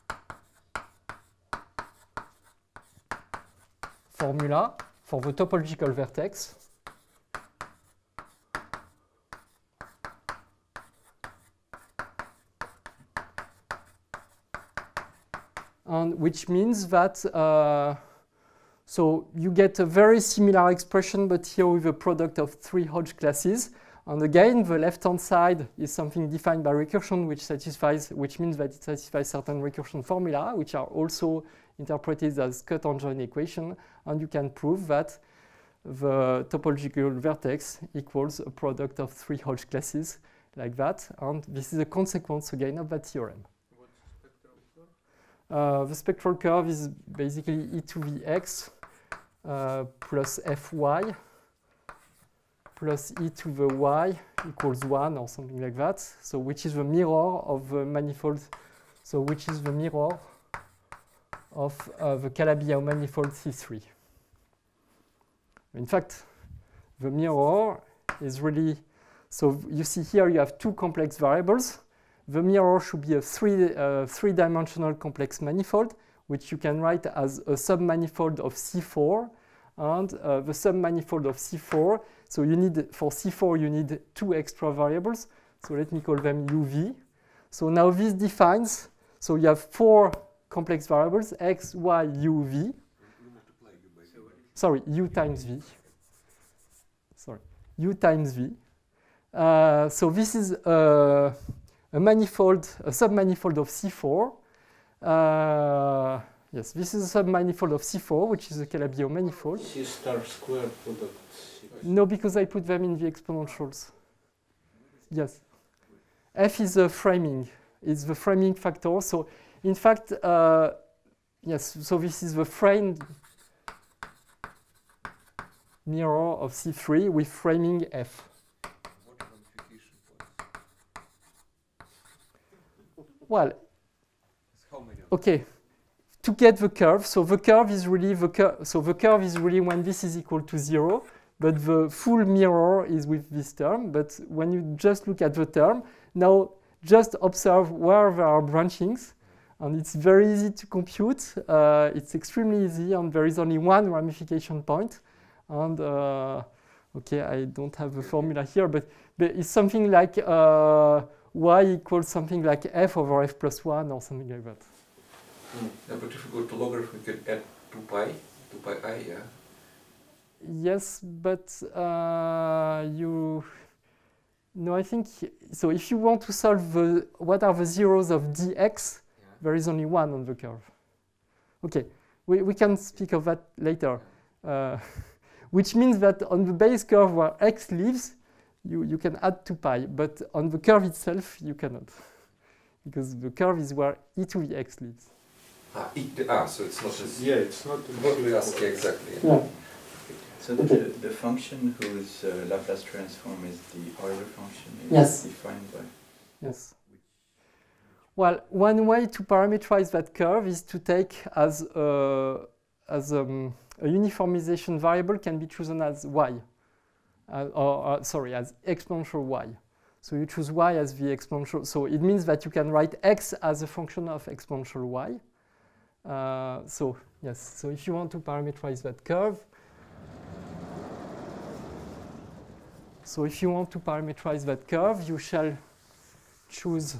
formula for the topological vertex. And which means that so you get a very similar expression, but here with a product of 3 Hodge classes. And again, the left-hand side is something defined by recursion, which means that it satisfies certain recursion formula, which are also interpreted as cut and join equation. And you can prove that the topological vertex equals a product of 3 Hodge classes, like that. And this is a consequence again of that theorem. The spectral curve is basically e to the x plus fy plus e to the y equals 1 or something like that. So which is the mirror of the manifold. So which is the mirror of the Calabi-Yau manifold C3. In fact, the mirror is really, so you see here you have 2 complex variables. The mirror should be a three-dimensional complex manifold, which you can write as a submanifold of C4, and the submanifold of C4. So you need, for C4, you need 2 extra variables. So let me call them UV. So now this defines, so you have 4 complex variables, x, y, u, v. Sorry, u times v. Sorry, u times v. So this is a manifold, a submanifold of C4. Yes, this is a submanifold of C4, which is a Calabi-Yau manifold. C star square product. No, because I put them in the exponentials. Yes. F is a framing. It's the framing factor. So, in fact, yes, so this is the framed mirror of C3 with framing F. Well, okay. To get the curve, so the curve is really when this is equal to 0, but the full mirror is with this term. But when you just look at the term, now just observe where there are branchings, and it's very easy to compute. It's extremely easy, and there is only one ramification point. And okay, I don't have the formula here, but it's something like y equals something like f over f plus 1 or something like that. Yeah, but if you go to logarithm, you can add 2 pi I, yeah? Yes, but no, I think, so if you want to solve what are the zeros of dx, there is only one on the curve. Okay, we can speak of that later. Which means that on the base curve where x lives, you can add 2 pi, but on the curve itself, you cannot. Because the curve is where e to the x lives. So it's not as... Yeah, it's not... What we ask, yeah, exactly. Yeah. So the function whose Laplace transform is the Euler function is Yes. defined by... Yes. Well, one way to parameterize that curve is to take as a uniformization variable can be chosen as y, sorry, as exponential y. So you choose y as the exponential. So it means that you can write x as a function of exponential y. So yes, so if you want to parameterize that curve, you shall choose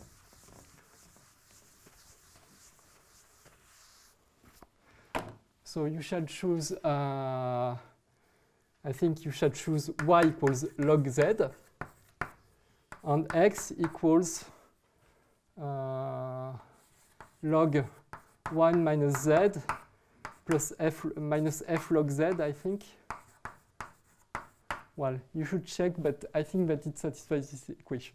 I think you shall choose y equals log z, and x equals log 1 minus z plus f minus f log z, I think. Well, you should check, but I think that it satisfies this equation.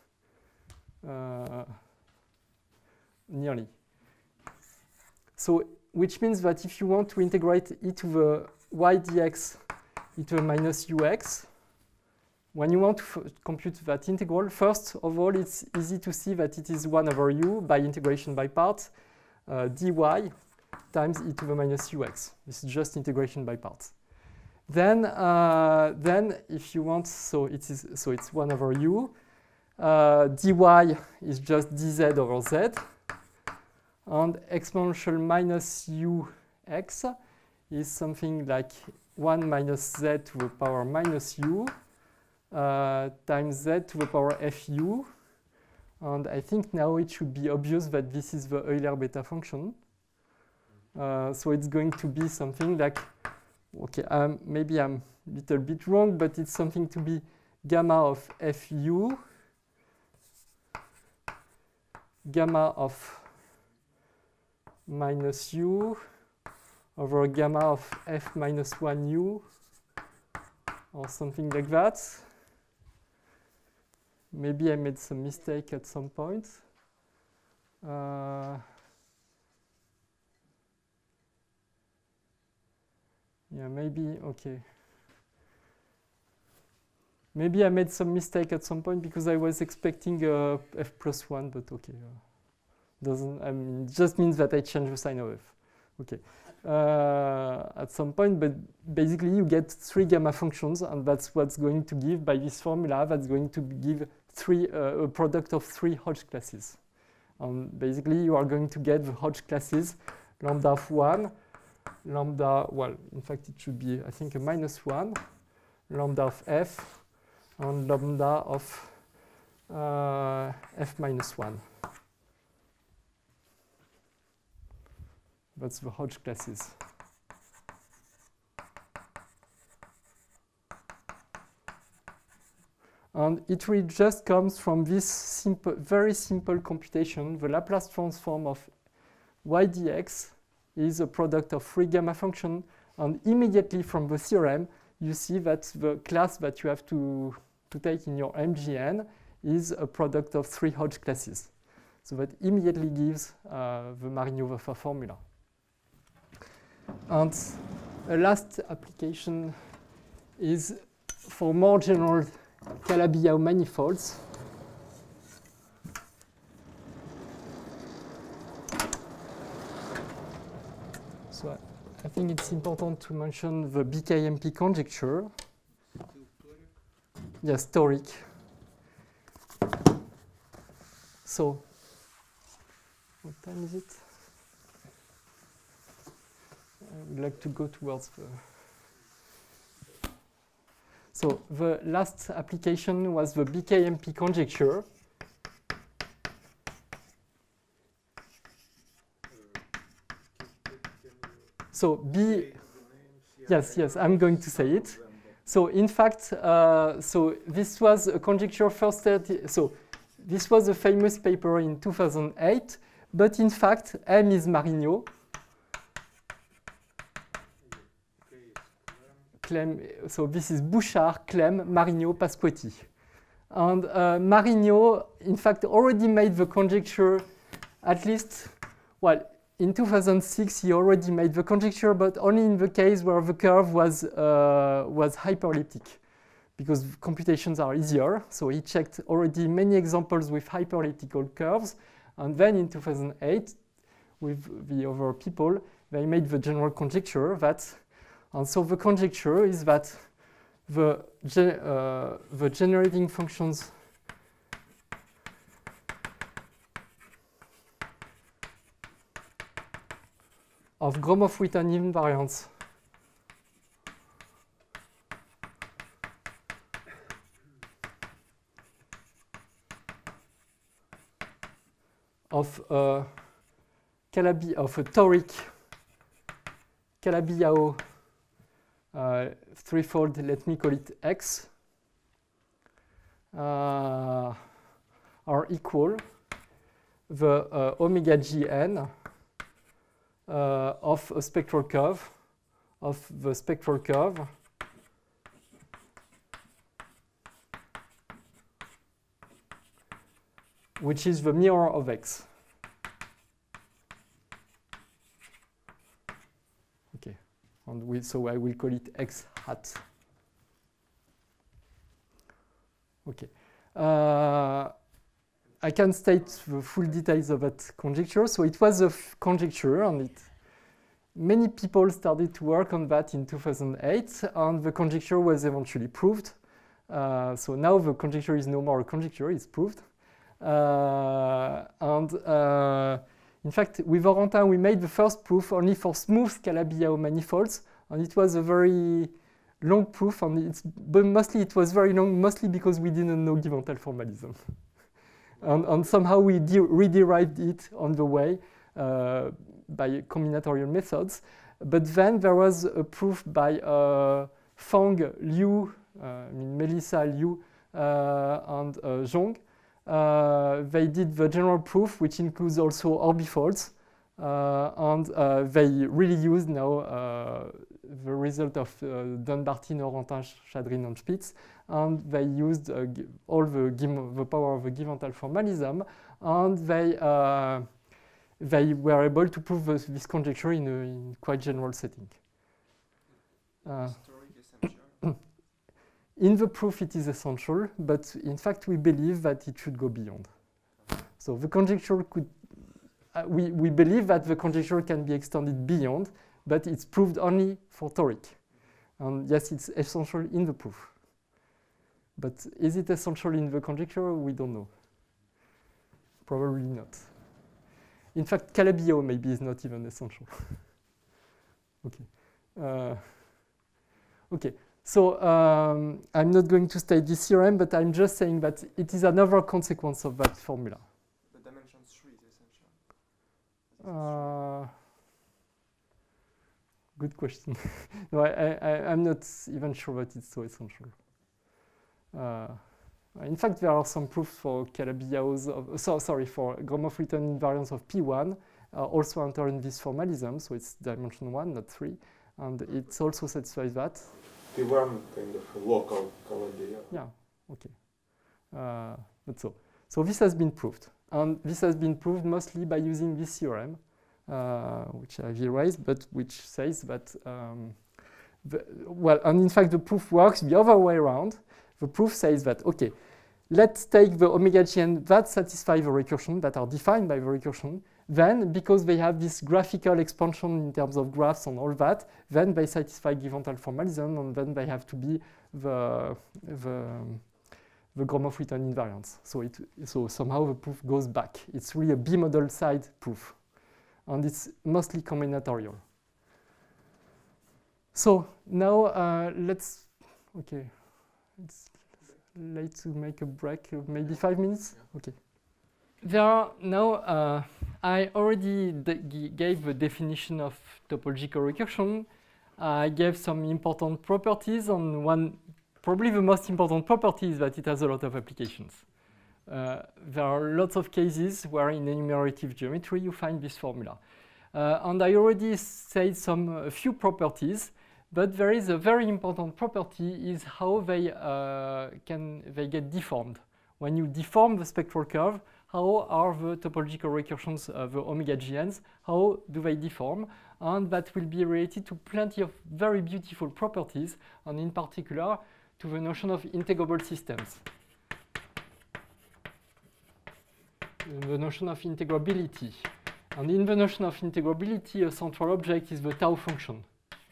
Nearly. So, which means that if you want to integrate e to the y dx e to the minus ux, when you want to compute that integral, first of all, it's easy to see that it is 1 over u by integration by parts, dy times e to the minus ux. This is just integration by parts. Then if you want, so it's 1 over u. dy is just dz over z, and exponential minus ux is something like 1 minus z to the power minus u times z to the power fu. And I think now it should be obvious that this is the Euler beta function. So it's going to be something like, okay, maybe I'm a little bit wrong, but it's something to be gamma of fu, gamma of minus u over gamma of f minus 1 u, or something like that. Maybe I made some mistake at some point. Yeah, maybe, okay. Maybe I made some mistake at some point because I was expecting f plus 1, but okay. Doesn't, I mean, it just means that I change the sign of f. Okay. At some point, but basically you get 3 gamma functions, and that's what's going to give, by this formula, that's going to give a product of 3 Hodge classes. Basically, you are going to get the Hodge classes lambda of 1, lambda, well, in fact, it should be, I think, a minus 1, lambda of f, and lambda of f minus 1. That's the Hodge classes. And it really just comes from this simple, very simple computation. The Laplace transform of y dx is a product of 3 gamma functions. And immediately from the theorem, you see that the class that you have to take in your MGN is a product of 3 Hodge classes. So that immediately gives the Marigno-Vafa formula. And a last application is for more general Calabi-Yau manifolds. So I think it's important to mention the BKMP conjecture. Yes, toric. So, what time is it? I would like to go towards the... So the last application was the BKMP conjecture. So yes, I'm going to say it. So in fact, so this was a conjecture first. So this was a famous paper in 2008, but in fact, M is Marigno. Clem, so this is Bouchard, Clem, Marigno, Pasquetti. And Marigno, in fact, already made the conjecture, at least, well, in 2006, he already made the conjecture, but only in the case where the curve was hyperelliptic, because computations are easier. So he checked already many examples with hyperelliptical curves. And then in 2008, with the other people, they made the general conjecture that, and so the conjecture is that the generating functions of Gromov-Witten invariants of a toric Calabi-Yau threefold, let me call it X, are equal the omega gn of a spectral curve, of the spectral curve which is the mirror of X. Okay, and so I will call it X hat. Okay. I can state the full details of that conjecture. So it was a conjecture, and many people started to work on that in 2008, and the conjecture was eventually proved. So now the conjecture is no more a conjecture, it's proved. In fact, with Orentin, we made the first proof only for smooth Calabi-Yau manifolds, and it was a very long proof, and but mostly it was very long, mostly because we didn't know Giventhal formalism. and somehow we re-derived it on the way by combinatorial methods. But then there was a proof by Fang, Liu, Melissa, Liu, and Zhong. They did the general proof, which includes also orbifolds, and they really used now the result of Dunbarton, Orentin, Chadrin, and Spitz, and they used all the power of the Giventhal formalism, and they were able to prove this conjecture in a quite general setting. In the proof it is essential, but in fact we believe that it should go beyond. So the conjecture could, we believe that the conjecture can be extended beyond, but it's proved only for toric. And yes, it's essential in the proof. But is it essential in the conjecture? We don't know. Probably not. In fact, Calabi-Yau maybe is not even essential. Okay. Okay. So I'm not going to state this theorem, but I'm just saying that it is another consequence of that formula. The dimension 3 is essential. Good question. No, I'm not even sure that it's so essential. In fact, there are some proofs for Calabi-Yau's, for Gromov-Witten invariance of P1 also enter in this formalism, so it's dimension 1, not 3, and it also satisfies that. P1 kind of a local Calabi-Yau. Yeah, okay. But so this has been proved, and this has been proved mostly by using this theorem, which I've erased, but which says that, and in fact the proof works the other way around. The proof says that, okay, let's take the omega gn that satisfy the recursion, that are defined by the recursion. Then, because they have this graphical expansion in terms of graphs and all that, then they satisfy Giventhal formalism, and then they have to be the Gromov-Witten invariance. So somehow the proof goes back. It's really a bimodal side proof, and it's mostly combinatorial. So now let's, okay, it's late to make a break, maybe 5 minutes? Yeah. Okay. There are now, I already gave the definition of topological recursion. I gave some important properties, and one, probably the most important property is that it has a lot of applications. There are lots of cases where in enumerative geometry you find this formula. And I already said a few properties, but there is a very important property is how they get deformed. When you deform the spectral curve, how are the topological recursions of the omega GNs? How do they deform? And that will be related to plenty of very beautiful properties, and in particular to the notion of integrable systems. The notion of integrability. And in the notion of integrability, a central object is the tau function.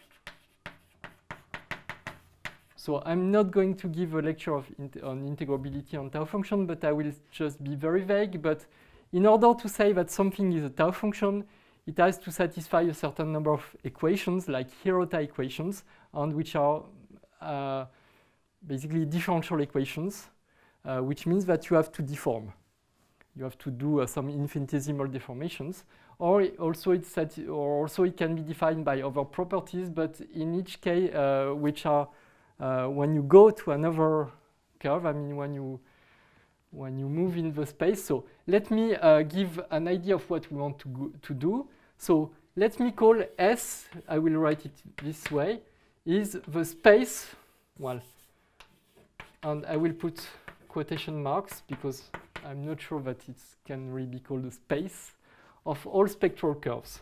So I'm not going to give a lecture on integrability on tau function, but I will just be very vague. But in order to say that something is a tau function, it has to satisfy a certain number of equations, like Hirota equations, and which are basically differential equations, which means that you have to deform. You have to do some infinitesimal deformations, or also it can be defined by other properties. But in each case, which are when you go to another curve, I mean when you move in the space. So let me give an idea of what we want to do. So let me call S, I will write it this way, is the space, well, and I will put quotation marks because I'm not sure that it can really be called a space of all spectral curves.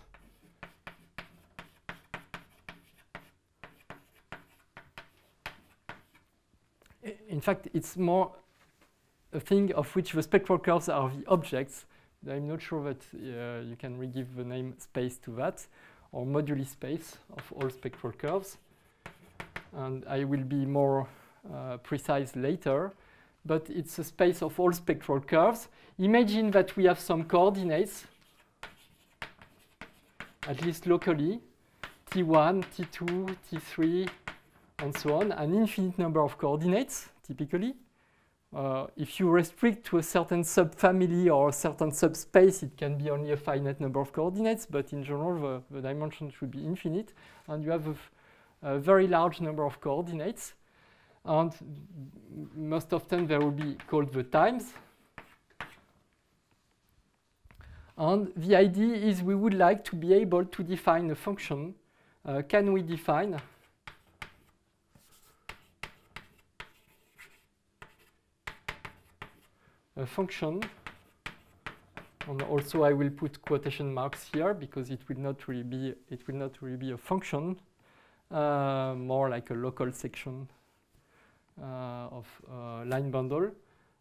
In fact, it's more a thing of which the spectral curves are the objects. I'm not sure that you can re-give the name space to that. or moduli space of all spectral curves. And I will be more precise later, but it's a space of all spectral curves. Imagine that we have some coordinates, at least locally, T1, T2, T3, and so on, an infinite number of coordinates, typically. If you restrict to a certain subfamily or a certain subspace, it can be only a finite number of coordinates, but in general, the dimension should be infinite, and you have a very large number of coordinates, and most often they will be called the times. And the idea is we would like to be able to define a function. Can we define a function, and also I will put quotation marks here because it will not really be a function, more like a local section of line bundle,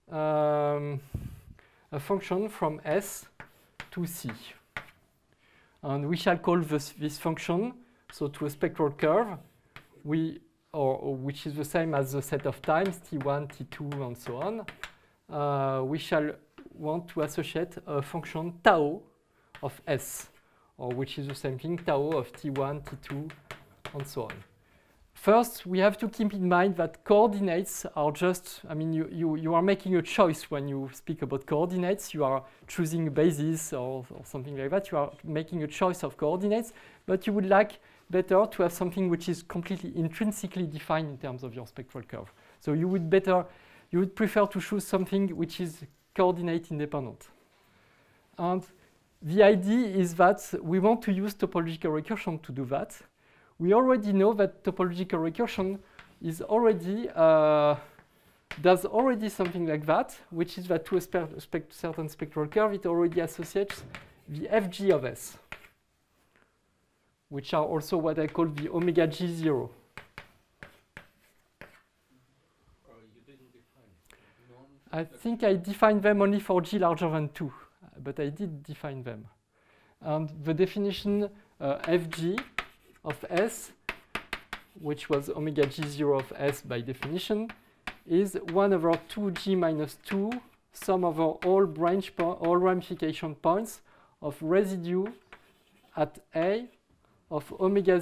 a function from S to C, and we shall call this function, so to a spectral curve, which is the same as the set of times T1, T2, and so on. We shall want to associate a function tau of S, or which is the same thing, tau of T1, T2, and so on. First, we have to keep in mind that coordinates are just, I mean, you are making a choice when you speak about coordinates. You are choosing a basis or something like that. You are making a choice of coordinates, but you would like better to have something which is completely intrinsically defined in terms of your spectral curve. So you would prefer to choose something which is coordinate independent. And the idea is that we want to use topological recursion to do that. We already know that topological recursion is already does already something like that, which is that to a certain spectral curve, it already associates the Fg of S, which are also what I call the omega G0. I think I defined them only for G larger than 2, but I did define them. And the definition Fg of S, which was omega G0 of S by definition, is 1 over 2G minus 2 sum over all ramification points of residue at A of omega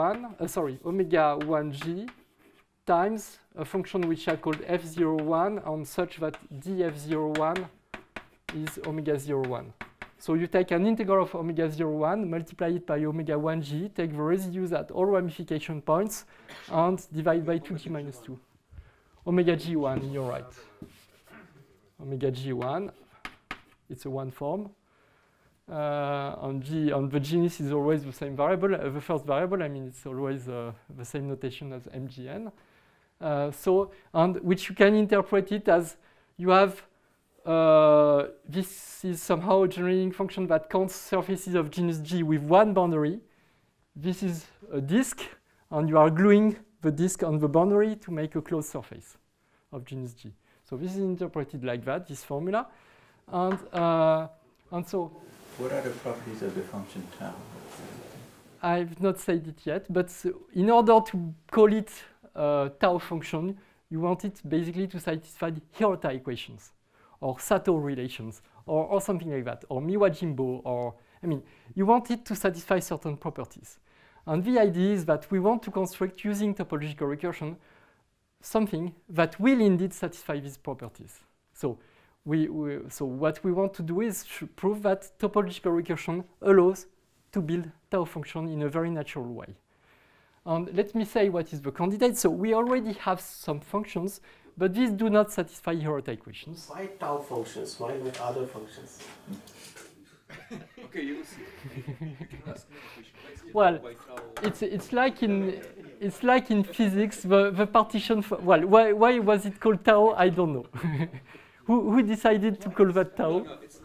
1G times a function which I called F01 and such that dF01 is omega 0,1. So you take an integral of omega 0,1, multiply it by omega 1g, take the residues at all ramification points, and divide by 2g minus 2. Omega g1, you're right. Omega g1, it's a 1 form. And the genus is always the same variable. The first variable, I mean, it's always the same notation as mgn. And which you can interpret it as you have this is somehow a generating function that counts surfaces of genus G with one boundary. This is a disk, and you are gluing the disk on the boundary to make a closed surface of genus G. So this is interpreted like that, this formula. And so... What are the properties of the function tau? I've not said it yet, but in order to call it a tau function, you want it basically to satisfy the Hirota equations, or Sato relations, or something like that, or Miwa-Jimbo, or, I mean, you want it to satisfy certain properties. And the idea is that we want to construct, using topological recursion, something that will indeed satisfy these properties. So, so what we want to do is prove that topological recursion allows to build tau function in a very natural way. And let me say what is the candidate. So we already have some functions, but these do not satisfy Hirota equations. Why tau functions? Why not other functions? Okay, you will see. Well, it's like in physics, the partition. Well, why was it called tau? I don't know. Who decided to call that tau?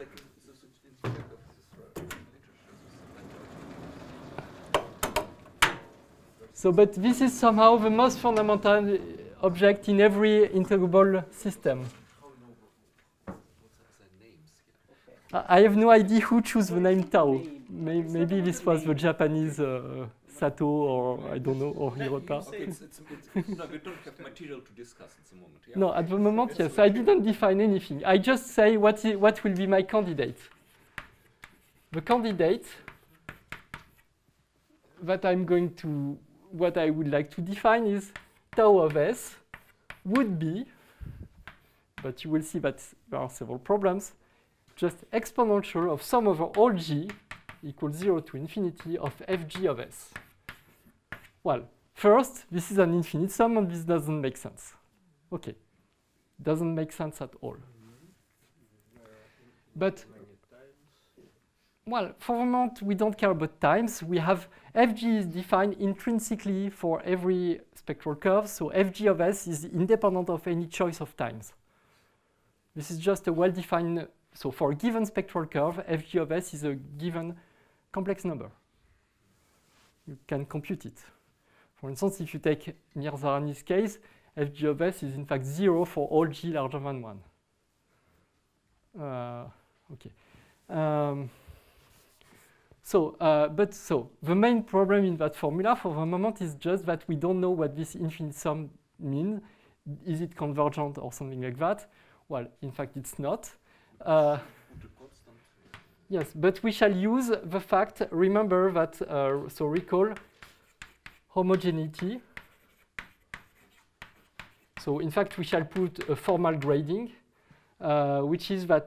So, but this is somehow the most fundamental object in every integrable system. I have no idea who chose the name Tao. Maybe this was the Japanese Sato, or I don't know, or Hirota. Okay, no, we don't have material to discuss at the moment. Yeah. No, at the moment, yes. I didn't define anything. I just say what will be my candidate. The candidate that what I would like to define is tau of S would be, but you will see that there are several problems, just exponential of sum over all g equals 0 to infinity of fg of S. Well, first, this is an infinite sum, and this doesn't make sense. Okay, doesn't make sense at all. But, well, for the moment, we don't care about times. We have fg is defined intrinsically for every spectral curve, so fg of S is independent of any choice of times. This is just a well-defined, so for a given spectral curve, fg of S is a given complex number. You can compute it. For instance, if you take Mirzaani's case, fg of S is in fact 0 for all g larger than 1. Okay. So the main problem in that formula for the moment is just that we don't know what this infinite sum means. Is it convergent or something like that? Well, in fact, it's not. Yes, but we shall use the fact, remember that, so recall homogeneity. So in fact, we shall put a formal grading, which is that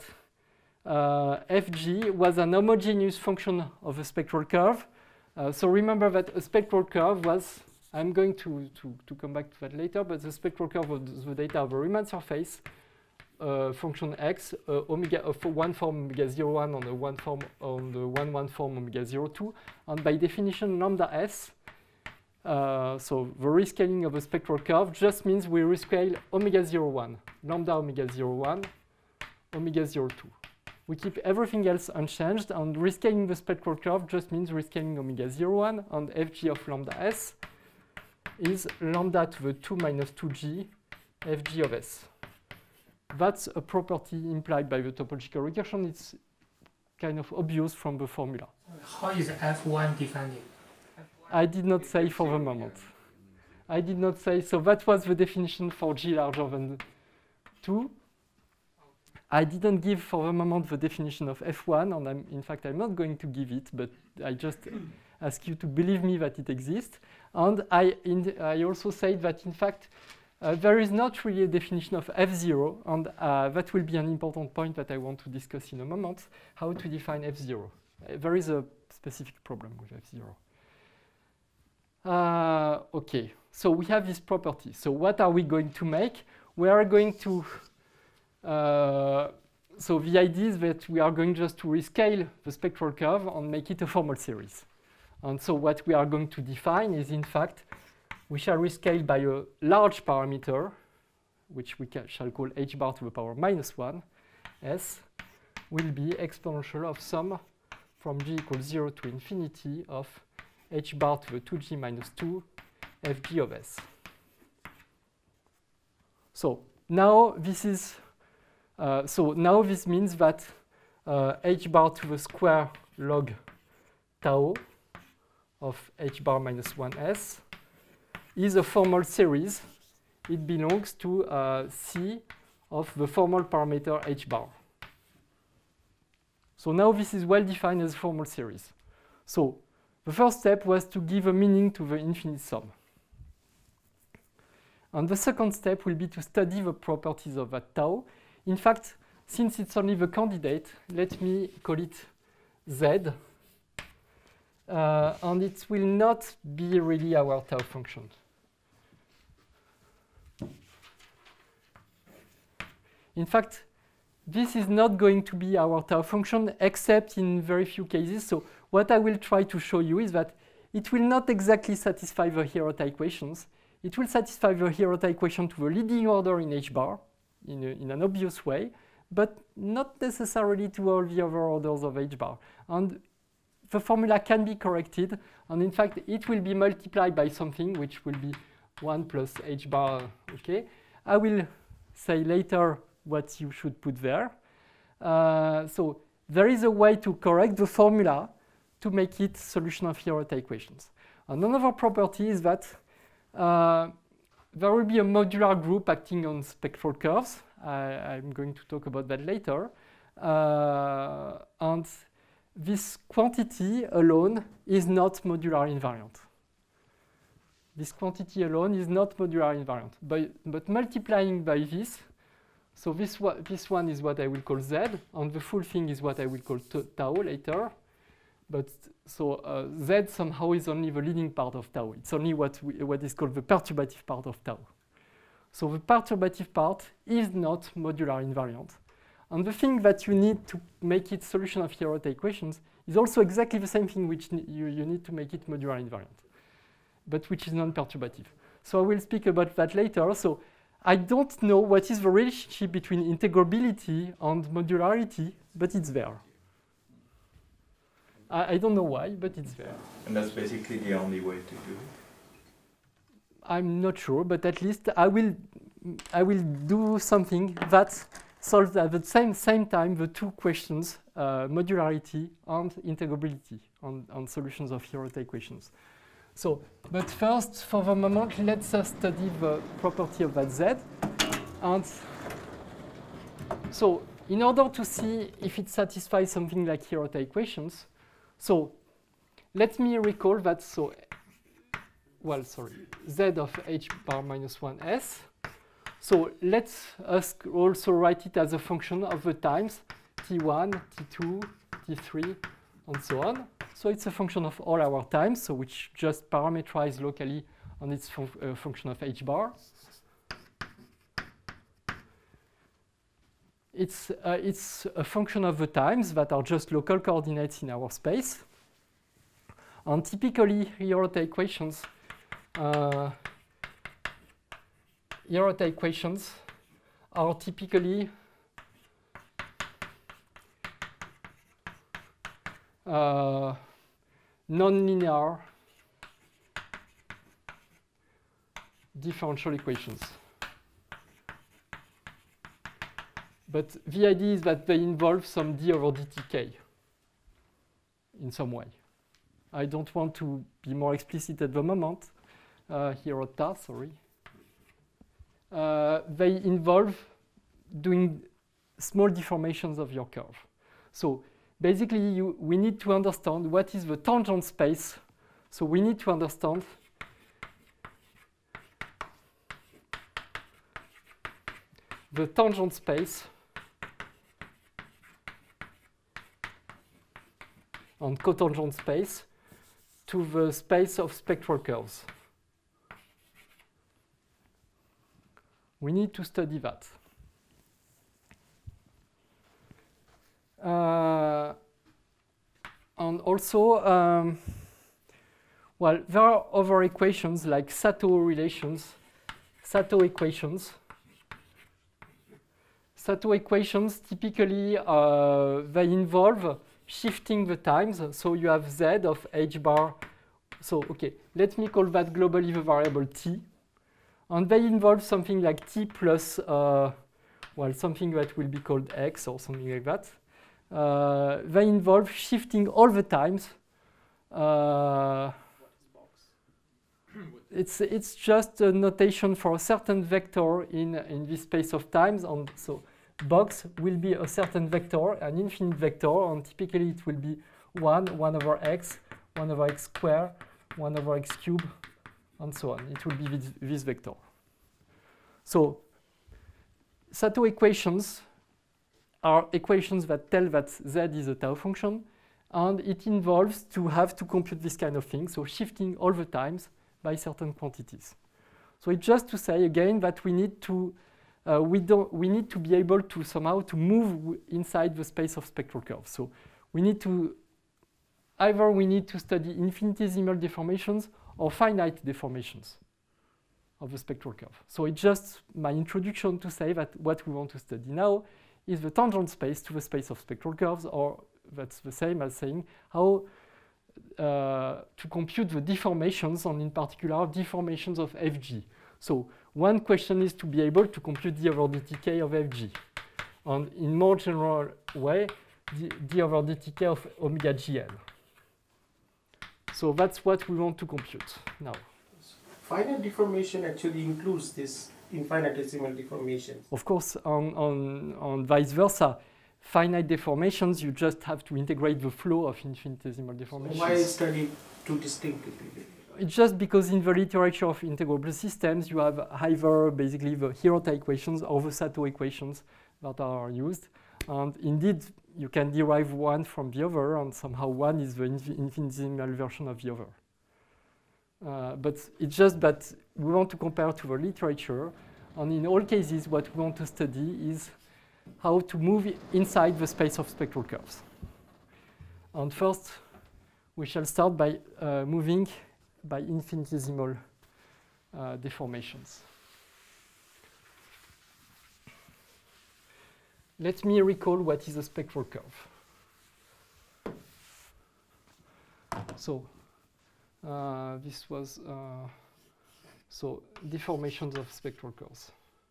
fg was an homogeneous function of a spectral curve. So remember that a spectral curve was, I'm going to come back to that later, but the spectral curve of the data of a Riemann surface, function x, omega for one form omega 01 on the one form on the 1 form omega 02, and by definition lambda s. So the rescaling of a spectral curve just means we rescale omega 01, lambda omega 01, omega 02. We keep everything else unchanged, and rescaling the spectral curve just means rescaling omega 01, and fg of lambda s is lambda to the 2 minus 2g fg of s. That's a property implied by the topological recursion. It's kind of obvious from the formula. How is F1 defined? I did not say for the moment. I did not say, so that was the definition for g larger than 2. I didn't give for the moment the definition of F1, and in fact I'm not going to give it, but I just ask you to believe me that it exists. And I also said that in fact there is not really a definition of F0, and that will be an important point that I want to discuss in a moment, how to define F0. There is a specific problem with F0. Okay, so we have this property. So what are we going to make? We are going to, so the idea is that we are going just to rescale the spectral curve and make it a formal series. And so what we are going to define is in fact, we shall rescale by a large parameter, which we shall call h bar to the power minus 1, s, will be exponential of sum from g equals 0 to infinity of h bar to the 2g minus 2 fg of s. So now this is, now this means that h bar to the square log tau of h bar minus 1s is a formal series. It belongs to C of the formal parameter h bar. So now this is well defined as a formal series. So the first step was to give a meaning to the infinite sum. And the second step will be to study the properties of that tau. In fact, since it's only the candidate, let me call it Z. And it will not be really our tau function. In fact, this is not going to be our tau function except in very few cases. So what I will try to show you is that it will not exactly satisfy the Hirota equations. It will satisfy the Hirota equation to the leading order in h bar in an obvious way, but not necessarily to all the other orders of h bar. And the formula can be corrected, and in fact it will be multiplied by something which will be 1 plus h bar. Okay, I will say later what you should put there. So there is a way to correct the formula to make it solution of Hirota equations. And another property is that there will be a modular group acting on spectral curves. I'm going to talk about that later. And this quantity alone is not modular invariant. This quantity alone is not modular invariant. But multiplying by this, so this one is what I will call Z, and the full thing is what I will call tau later. But so Z somehow is only the leading part of tau. It's only what is called the perturbative part of tau. So the perturbative part is not modular invariant. And the thing that you need to make it solution of Hirota equations is also exactly the same thing which you need to make it modular invariant, but which is non-perturbative. So I will speak about that later. So I don't know what is the relationship between integrability and modularity, but it's there. I don't know why, but it's there. And that's basically the only way to do it? I'm not sure, but at least I will do something that solves at the same time the two questions, modularity and integrability on solutions of Hirota equations. So, but first, for the moment, let's study the property of that Z. And so, in order to see if it satisfies something like Hirota equations, so let me recall that, so, well, sorry, Z of h bar minus 1s. So let's also write it as a function of the times t1, t2, t3, and so on. So it's a function of all our times, so which just parameterize locally on its function of h bar. It's a function of the times that are just local coordinates in our space. And typically, Hirota equations are typically non-linear differential equations. But the idea is that they involve some d over dtk in some way. I don't want to be more explicit at the moment. Hirota, sorry. They involve doing small deformations of your curve. So basically, we need to understand what is the tangent space. So we need to understand the tangent space and cotangent space to the space of spectral curves. We need to study that. And also, well, there are other equations like Sato relations, Sato equations. Sato equations typically they involve shifting the times. So you have Z of h bar. So okay, let me call that globally the variable t. And they involve something like t plus, well, something that will be called x or something like that. They involve shifting all the times. It's just a notation for a certain vector in this space of times. And so box will be a certain vector, an infinite vector, and typically it will be 1 over x, 1 over x squared, 1 over x cubed, and so on. It will be this vector. So Sato equations are equations that tell that z is a tau function, and it involves to have to compute this kind of thing, so shifting all the times by certain quantities. So it's just to say again that we need to we need to be able to somehow to move inside the space of spectral curves. So we need to either we need to study infinitesimal deformations or finite deformations of the spectral curve. So it's just my introduction to say that what we want to study now is the tangent space to the space of spectral curves, or that's the same as saying how to compute the deformations, and in particular deformations of Fg. So one question is to be able to compute d over dtk of Fg. And in more general way, d over dtk of omega gl. So that's what we want to compute now. Finite deformation actually includes this infinitesimal deformation. Of course, on vice versa, finite deformations, you just have to integrate the flow of infinitesimal deformations. Why study two distinctly? It's just because in the literature of integrable systems, you have either basically the Hirota equations or the Sato equations that are used. And indeed, you can derive one from the other, and somehow one is the infinitesimal version of the other. But it's just that we want to compare to the literature, and in all cases, what we want to study is how to move inside the space of spectral curves. And first, we shall start by moving by infinitesimal deformations. Let me recall what is a spectral curve. So this was so deformations of spectral curves.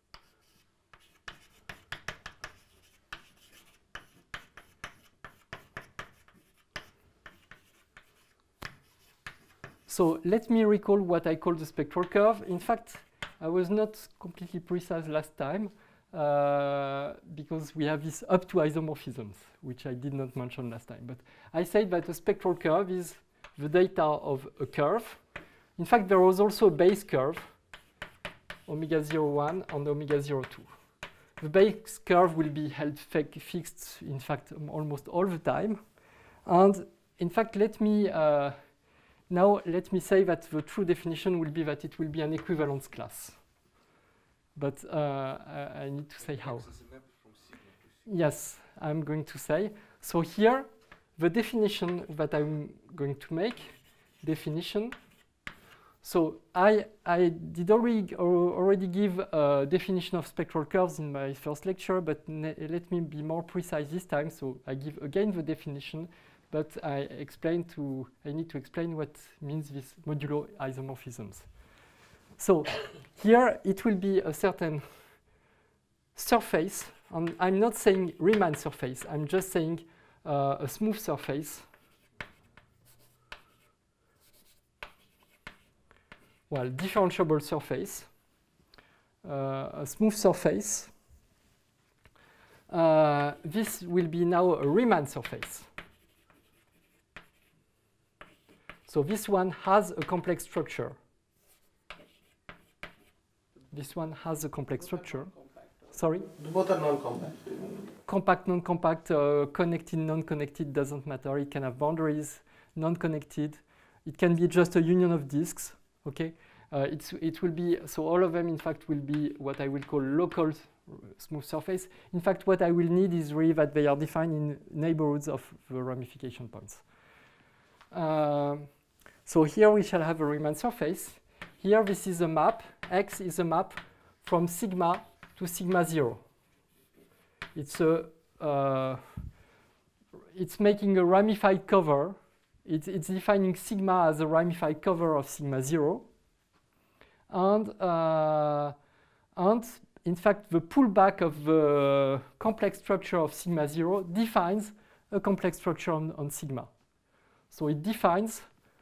So let me recall what I call the spectral curve. In fact, I was not completely precise last time because we have this up to isomorphisms, which I did not mention last time. But I said that a spectral curve is the data of a curve. In fact, there was also a base curve, omega 01 and omega 02. The base curve will be held fixed, in fact, almost all the time. And in fact, now let me say that the true definition will be that it will be an equivalence class. But I need to say how. Yes, I'm going to say. So here, the definition that I'm going to make, definition. So I did already give a definition of spectral curves in my first lecture, but let me be more precise this time. So I give again the definition, but I need to explain what means this modulo isomorphisms. So here it will be a certain surface, and I'm not saying Riemann surface, I'm just saying a smooth surface. Well, differentiable surface, a smooth surface. This will be now a Riemann surface. So this one has a complex structure. This one has a complex structure. Sorry? Both are non-compact. Compact, non-compact, connected, non-connected, doesn't matter. It can have boundaries, non-connected. It can be just a union of disks. Okay, it will be, so all of them in fact will be what I will call local smooth surface. In fact, what I will need is really that they are defined in neighborhoods of the ramification points. So here we shall have a Riemann surface. Here this is a map, X is a map from sigma to sigma 0. It's making a ramified cover. It's defining sigma as a ramified cover of sigma 0. And in fact, the pullback of the complex structure of sigma 0 defines a complex structure on sigma. So it defines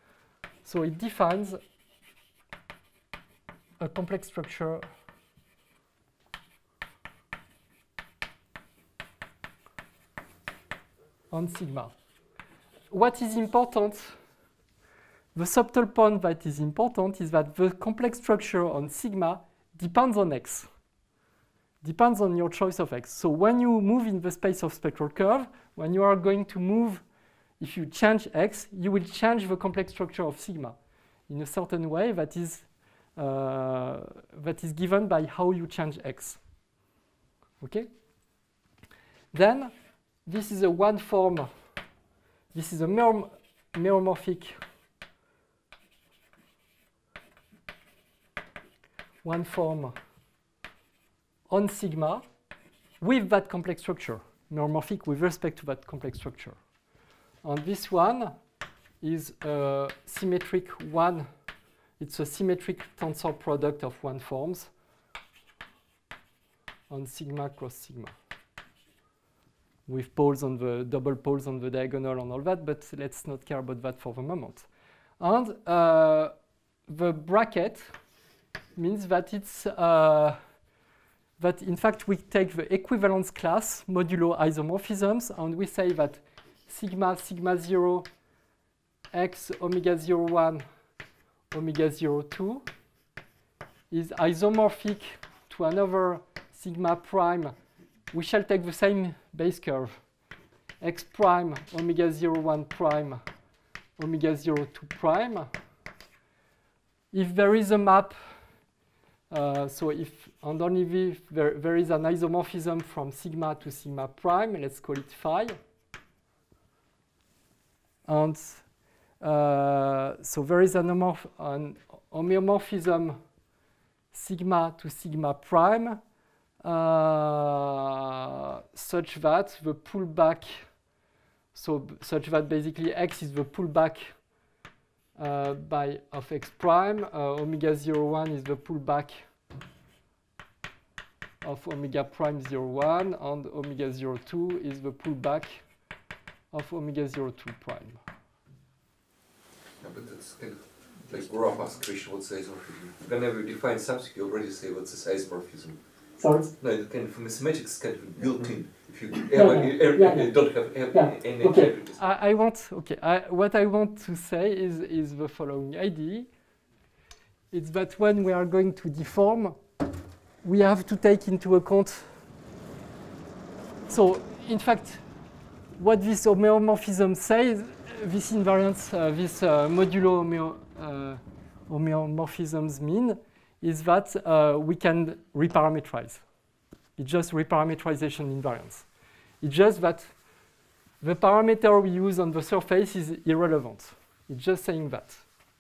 a complex structure on sigma. What is important, the subtle point that is important is that the complex structure on sigma depends on X, depends on your choice of X. So when you move in the space of spectral curve, when you are going to move, if you change X, you will change the complex structure of sigma in a certain way that is given by how you change X. Okay? Then this is a one form. This is a meromorphic one form on sigma with that complex structure, meromorphic with respect to that complex structure. And this one is a symmetric one. It's a symmetric tensor product of one forms on sigma cross sigma. with poles on the double poles on the diagonal and all that, but let's not care about that for the moment. And the bracket means that it's that in fact we take the equivalence class modulo isomorphisms and we say that sigma 0 x omega 01 omega 02 is isomorphic to another sigma prime. We shall take the same base curve, x prime omega 01 prime omega 02 prime. If there is a map, so if and only if there is an isomorphism from sigma to sigma prime, let's call it phi. And so there is an homeomorphism sigma to sigma prime such that the pullback, such that basically x is the pullback of x prime, omega 01 is the pullback of omega prime 01, and omega 02 is the pullback of omega 02 prime. Yeah, but that's kind of like rough aspiration, what's isomorphism? Whenever you define something, you already say what's this isomorphism. Sorry? No, it kind of mathematics kind of built in. If you don't have any okay. What I want to say is the following idea. It's that when we are going to deform, we have to take into account. So, in fact, what this homeomorphism says, this invariance, this modulo homeomorphisms mean, is that we can reparameterize. It's just reparameterization invariance. It's just that the parameter we use on the surface is irrelevant. It's just saying that.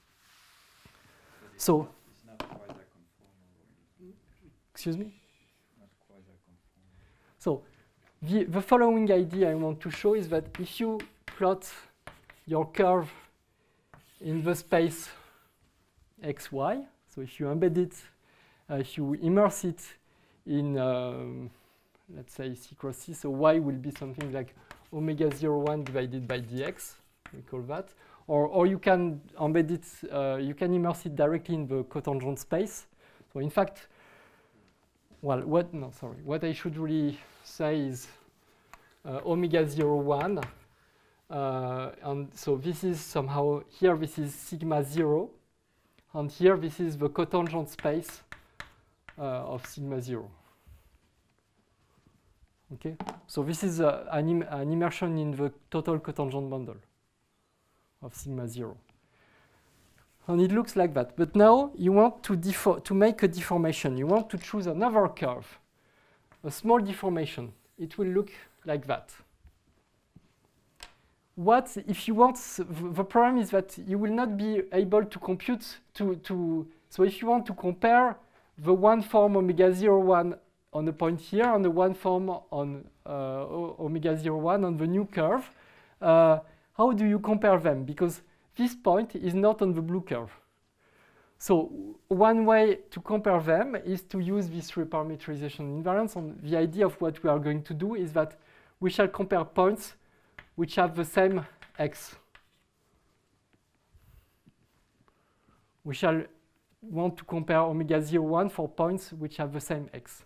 So, it's not quasi-conformal. Excuse me? Not quasi-conformal. So, the following idea I want to show is that if you plot your curve in the space xy, so if you embed it, if you immerse it in, let's say, C cross C, so y will be something like omega 01 divided by dx, we call that. Or you can embed it, you can immerse it directly in the cotangent space. So in fact, well, what I should really say is omega 01. And so this is somehow, here this is sigma 0. And here this is the cotangent space of sigma 0. Okay, so this is an immersion in the total cotangent bundle of sigma 0. And it looks like that. But now you want to make a deformation. You want to choose another curve, a small deformation. It will look like that. What if you want, the problem is that you will not be able to compute so if you want to compare the one form omega 01 on the point here and the one form on omega 01 on the new curve, how do you compare them? Because this point is not on the blue curve. So one way to compare them is to use this reparameterization invariance. And the idea of what we are going to do is that we shall compare points which have the same x. We shall want to compare omega 01 for points which have the same x.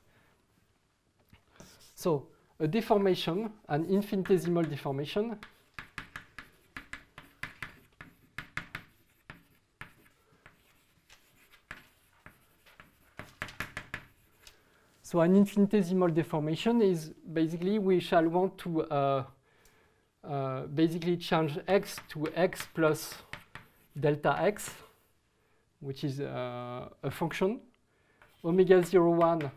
So a deformation, an infinitesimal deformation, so an infinitesimal deformation is basically we shall want to basically change x to x plus delta x, which is a function, omega 01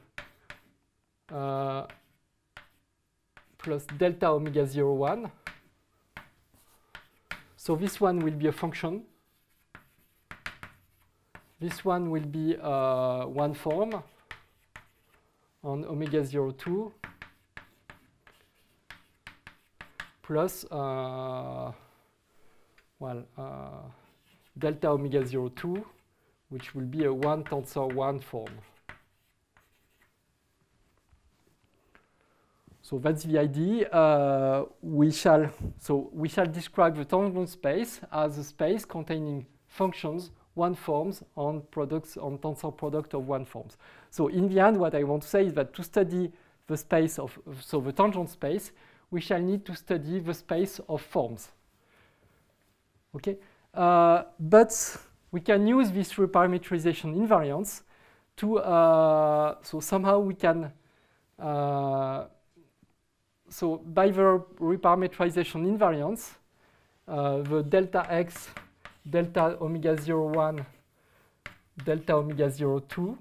plus delta omega 01. So this one will be a function. This one will be one form on omega 02 plus delta omega 02, which will be a 1 tensor 1 form. So that's the idea. We shall describe the tangent space as a space containing functions, one forms, on products on tensor product of one forms. So in the end, what I want to say is that to study the space of the tangent space, we shall need to study the space of forms. Okay, but we can use this reparametrization invariance to so somehow we can. So by the reparametrization invariance, the delta x, delta omega 0,1, delta omega 0,2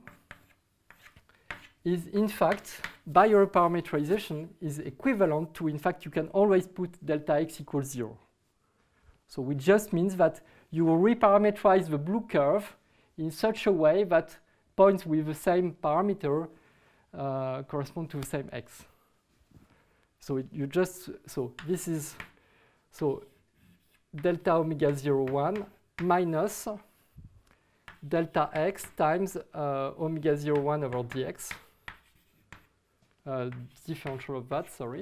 is in fact, by reparametrization, is equivalent to, in fact, you can always put delta x equals 0. So it just means that you will reparametrize the blue curve in such a way that points with the same parameter correspond to the same x. So this is delta omega 0,1 minus delta x times omega 0,1 over dx. Differential of that, sorry.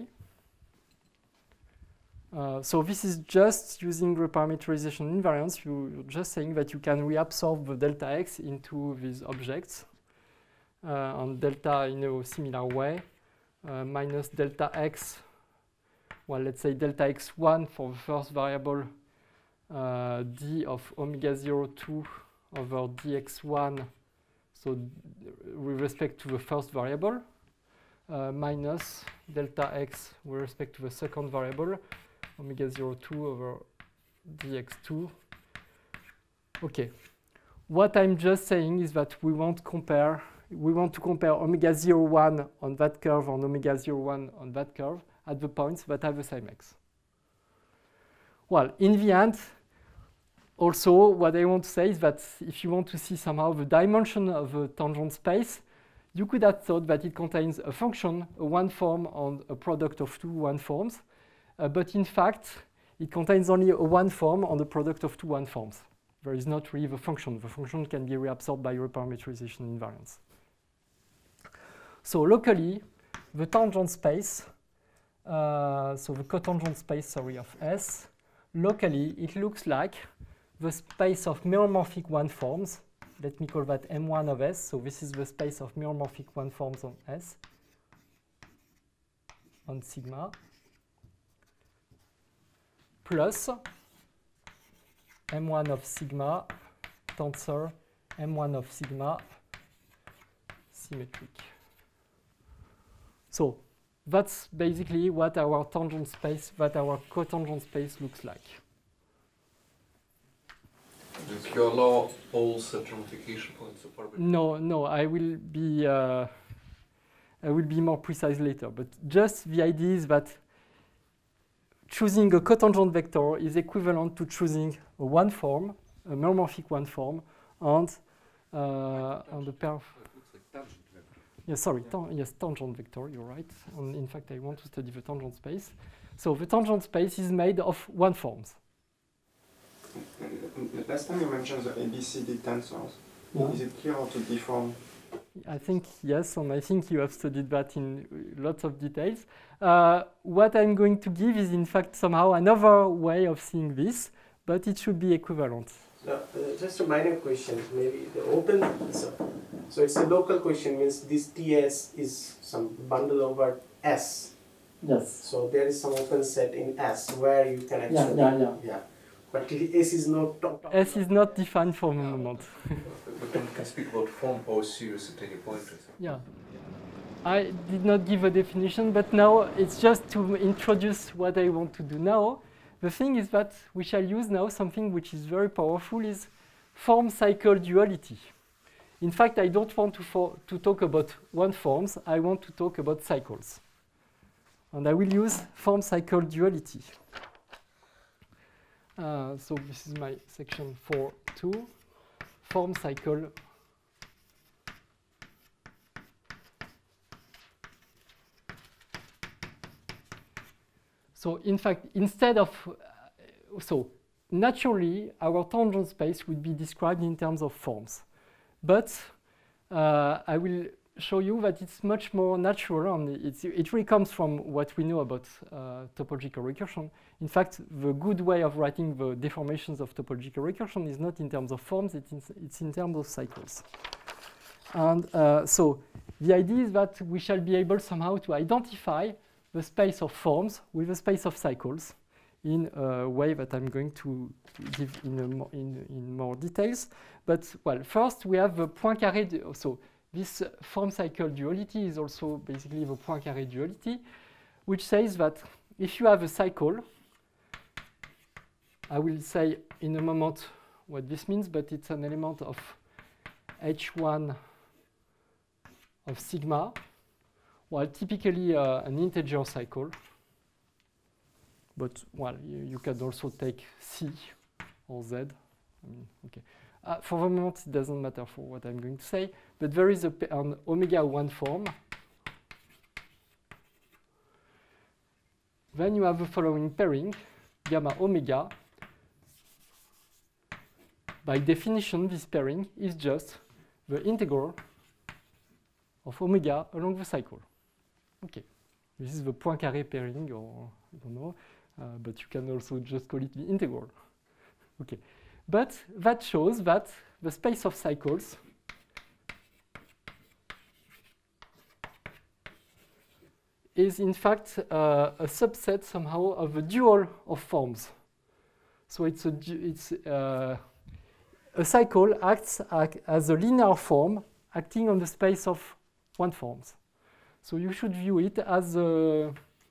So this is just using reparametrization invariance. You're just saying that you can reabsorb the delta x into these objects and delta in a similar way. Minus delta x, well, let's say delta x1 for the first variable, d of omega 0,2 over dx1, so with respect to the first variable, minus delta x with respect to the second variable, omega 0,2 over dx2. Okay, what I'm just saying is that we want to compare omega 0,1 on that curve and omega 0,1 on that curve at the points that have the same x. Well, in the end, also what I want to say is that if you want to see somehow the dimension of a tangent space, you could have thought that it contains a function, a one form, and a product of two one forms. But in fact, it contains only a one form and a product of two one forms. There is not really the function. The function can be reabsorbed by reparametrization invariance. So locally, the tangent space, so the cotangent space, sorry, of S, locally it looks like the space of meromorphic one forms. Let me call that M1 of S. So this is the space of meromorphic one forms on S, on sigma, plus M1 of sigma tensor M1 of sigma symmetric. So that's basically what our tangent space, our cotangent space looks like. Does you allow all such ramification points of arbitrary? No, I will be more precise later. But just the idea is that choosing a cotangent vector is equivalent to choosing a one form, a meromorphic one form, and the pair of. Yes, sorry, yes, tangent vector, you're right. And in fact, I want to study the tangent space. So the tangent space is made of one forms. Last time you mentioned the ABCD tensors. Yeah. Is it clear how to deform? I think yes, and I think you have studied that in lots of details. What I'm going to give is in fact somehow another way of seeing this, but it should be equivalent. Just a minor question, maybe the open, so it's a local question, means this TS is some bundle over S. Yes. So there is some open set in S where you can actually, yeah. But S is not S is not defined for the moment. But we can speak about form or series at any point. Yeah. I did not give a definition, but now it's just to introduce what I want to do now. The thing is that we shall use now something which is very powerful, is form-cycle duality. In fact, I don't want to talk about one forms, I want to talk about cycles. And I will use form-cycle duality. So this is my section 4.2, form-cycle. So in fact, instead of, so naturally, our tangent space would be described in terms of forms. But I will show you that it's much more natural, and it really comes from what we know about topological recursion. In fact, the good way of writing the deformations of topological recursion is not in terms of forms, it's in terms of cycles. And so the idea is that we shall be able somehow to identify the space of forms with the space of cycles in a way that I'm going to give in more details. But well, first we have the Poincaré. So this form cycle duality is also basically the Poincaré duality, which says that if you have a cycle, I will say in a moment what this means, but it's an element of H1 of sigma, while typically an integer cycle. But well, you can also take C or Z. I mean, okay. For the moment, it doesn't matter for what I'm going to say. But there is an omega 1 form. Then you have the following pairing, gamma omega. By definition, this pairing is just the integral of omega along the cycle. Okay, this is the Poincaré pairing, or I don't know, but you can also just call it the integral. Okay, but that shows that the space of cycles is in fact a subset somehow of the dual of forms. So a cycle acts as a linear form acting on the space of one forms. So you should view it as the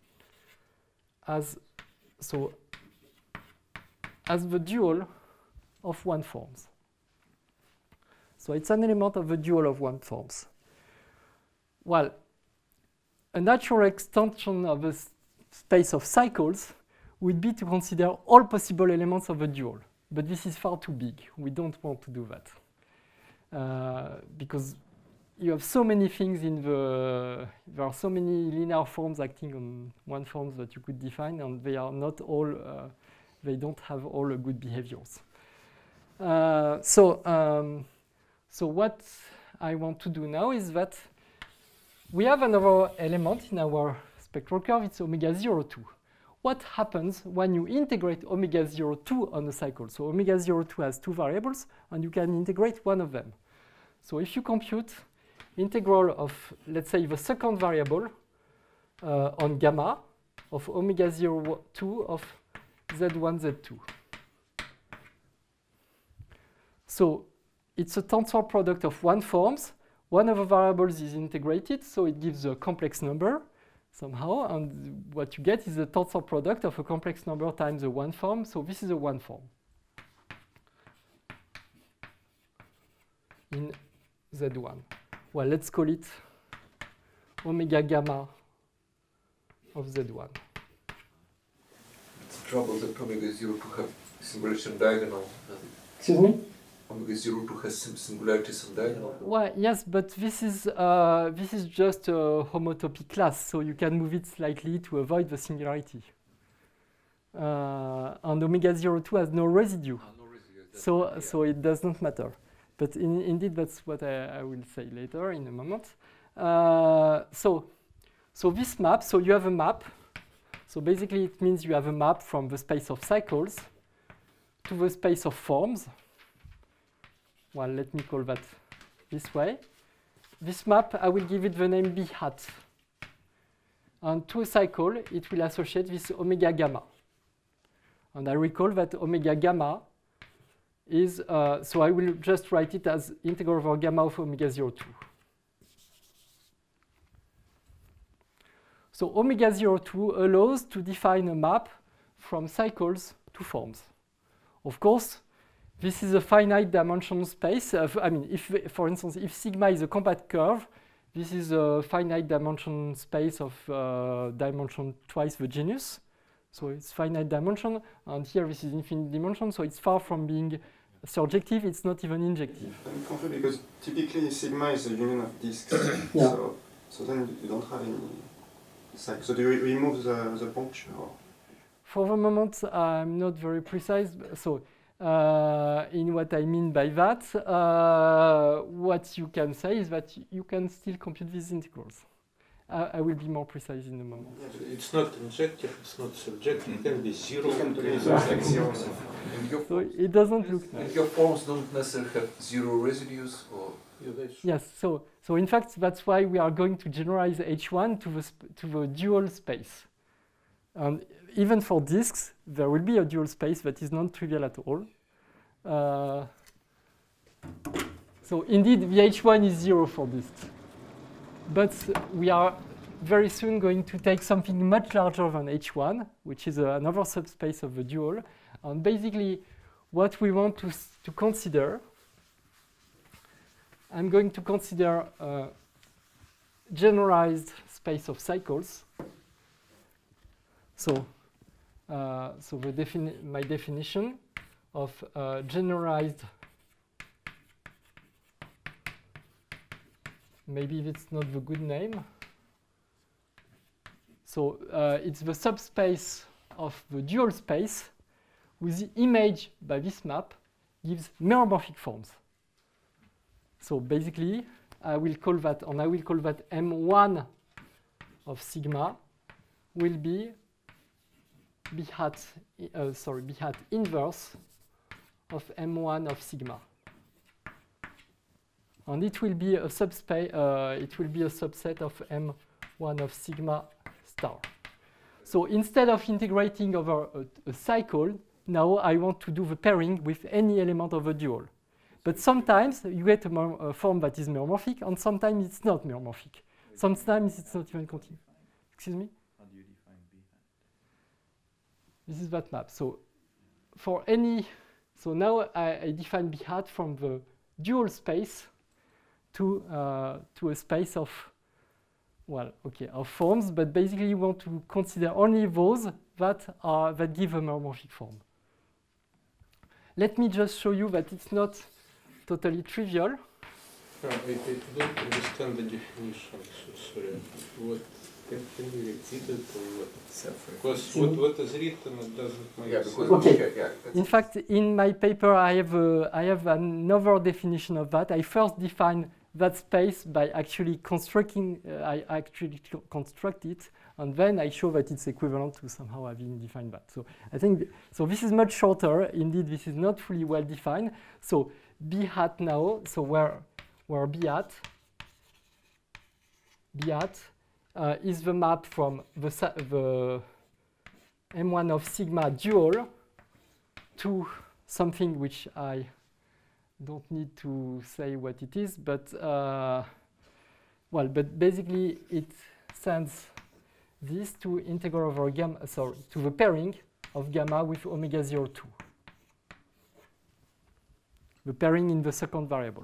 dual of one forms. So it's an element of the dual of one forms. Well, a natural extension of the space of cycles would be to consider all possible elements of a dual. But this is far too big. We don't want to do that. Because you have so many things there are so many linear forms acting on one form that you could define, and they are not all, they don't have all good behaviors. So what I want to do now is that we have another element in our spectral curve, it's omega 02. What happens when you integrate omega 02 on a cycle? So omega 02 has two variables, and you can integrate one of them. So if you compute integral of, let's say, the second variable on gamma of omega 02 of Z1, Z2. So it's a tensor product of one forms. One of the variables is integrated, so it gives a complex number somehow, and what you get is a tensor product of a complex number times a one form, so this is a one form in Z1. Well, let's call it omega gamma of Z1. It's trouble that omega 02 have singularity and diagonal. Excuse me? Omega 02 has singularities and diagonal. Well, yes, but this is just a homotopy class, so you can move it slightly to avoid the singularity. And omega 02 has no residue, so it does not matter. But indeed, that's what I will say later in a moment. So this map, so you have a map. So basically, it means you have a map from the space of cycles to the space of forms. Well, let me call that this way. This map, I will give it the name B hat. And to a cycle, it will associate this omega gamma. And I recall that omega gamma is, so I will just write it as integral over gamma of omega 02. So omega 02 allows to define a map from cycles to forms. Of course, this is a finite dimension space. I mean, if, for instance, if sigma is a compact curve, this is a finite dimension space of dimension twice the genus. So it's finite dimension, and here this is infinite dimension, so it's far from being surjective, it's not even injective. I'm confused because typically sigma is a union of disks, Yeah. so then you don't have any cycle. So do you remove the puncture? Or? For the moment, I'm not very precise. So In what I mean by that, what you can say is that you can still compute these integrals. I will be more precise in a moment. It's not injective, it's not subjective, it can be zero. Like zero. And your, So it doesn't look nice. and your forms don't necessarily have zero residues, or Yes, so in fact, that's why we are going to generalize H1 to the dual space. And even for disks, there will be a dual space that is not trivial at all. So indeed, the H1 is 0 for disks. But we are very soon going to take something much larger than H1, which is another subspace of the dual. And basically, what we want to consider, I'm going to consider a generalized space of cycles. So, my definition of generalized, maybe it's not the good name. So it's the subspace of the dual space with the image by this map gives meromorphic forms. So basically, I will call that M1 of sigma will be B hat inverse of M1 of sigma. And it will be a subspace. It will be a subset of M1 of sigma star. So instead of integrating over a cycle, now I want to do the pairing with any element of a dual. But sometimes you get a form that is meromorphic, and sometimes it's not meromorphic. Sometimes it's not even continuous. Excuse me? How do you define B hat? This is that map. So for any, so now I define B hat from the dual space to a space of, well, okay, of forms, but basically you want to consider only those that give a meromorphic form. Let me just show you that it's not totally trivial. I don't understand the definition, sorry. What, can you repeat it or what? Because what is written, it doesn't make sense. Okay. In fact, in my paper, I have another definition of that. I first define that space by actually constructing, I actually construct it, and then I show that it's equivalent to somehow having defined that. So I think, so this is much shorter. Indeed, this is not fully well defined. So B hat now, so where B hat is the map from the M1 of sigma dual to something which I don't need to say what it is, but well, but basically it sends this to integral over gamma, sorry, to the pairing of gamma with omega 0, 2. The pairing in the second variable.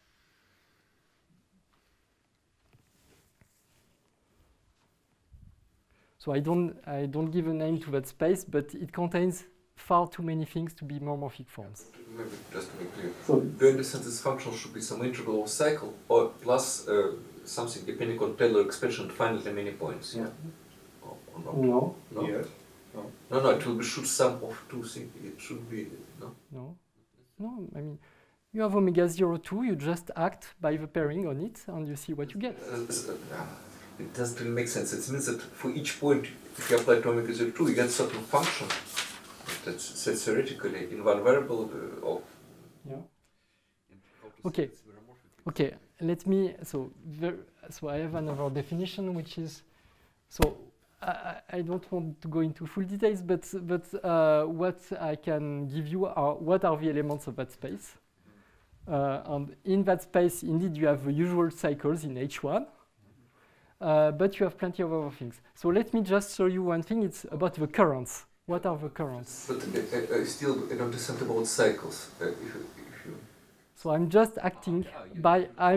So I don't give a name to that space, but it contains far too many things to be meromorphic forms. maybe just to be clear, So do you understand this function should be some integral of cycle or plus something depending on Taylor expansion finally many points? Yeah. Or not? no, No? Yes. No, it will be should sum of two things. It should be, no? no. I mean, you have omega 0, 2. You just act by the pairing on it, and you see what you get. It doesn't really make sense. It means that for each point, if you apply to omega 0, 2, you get certain function that's set theoretically in one variable. Yeah. Okay. Okay. Let me. So I have another definition, which is so. I don't want to go into full details, but what I can give you are what are the elements of that space. And in that space, indeed, you have the usual cycles in H1, but you have plenty of other things. So let me just show you one thing. It's about the currents. What are the currents? But still, I don't understand about cycles. If you So I'm just acting by a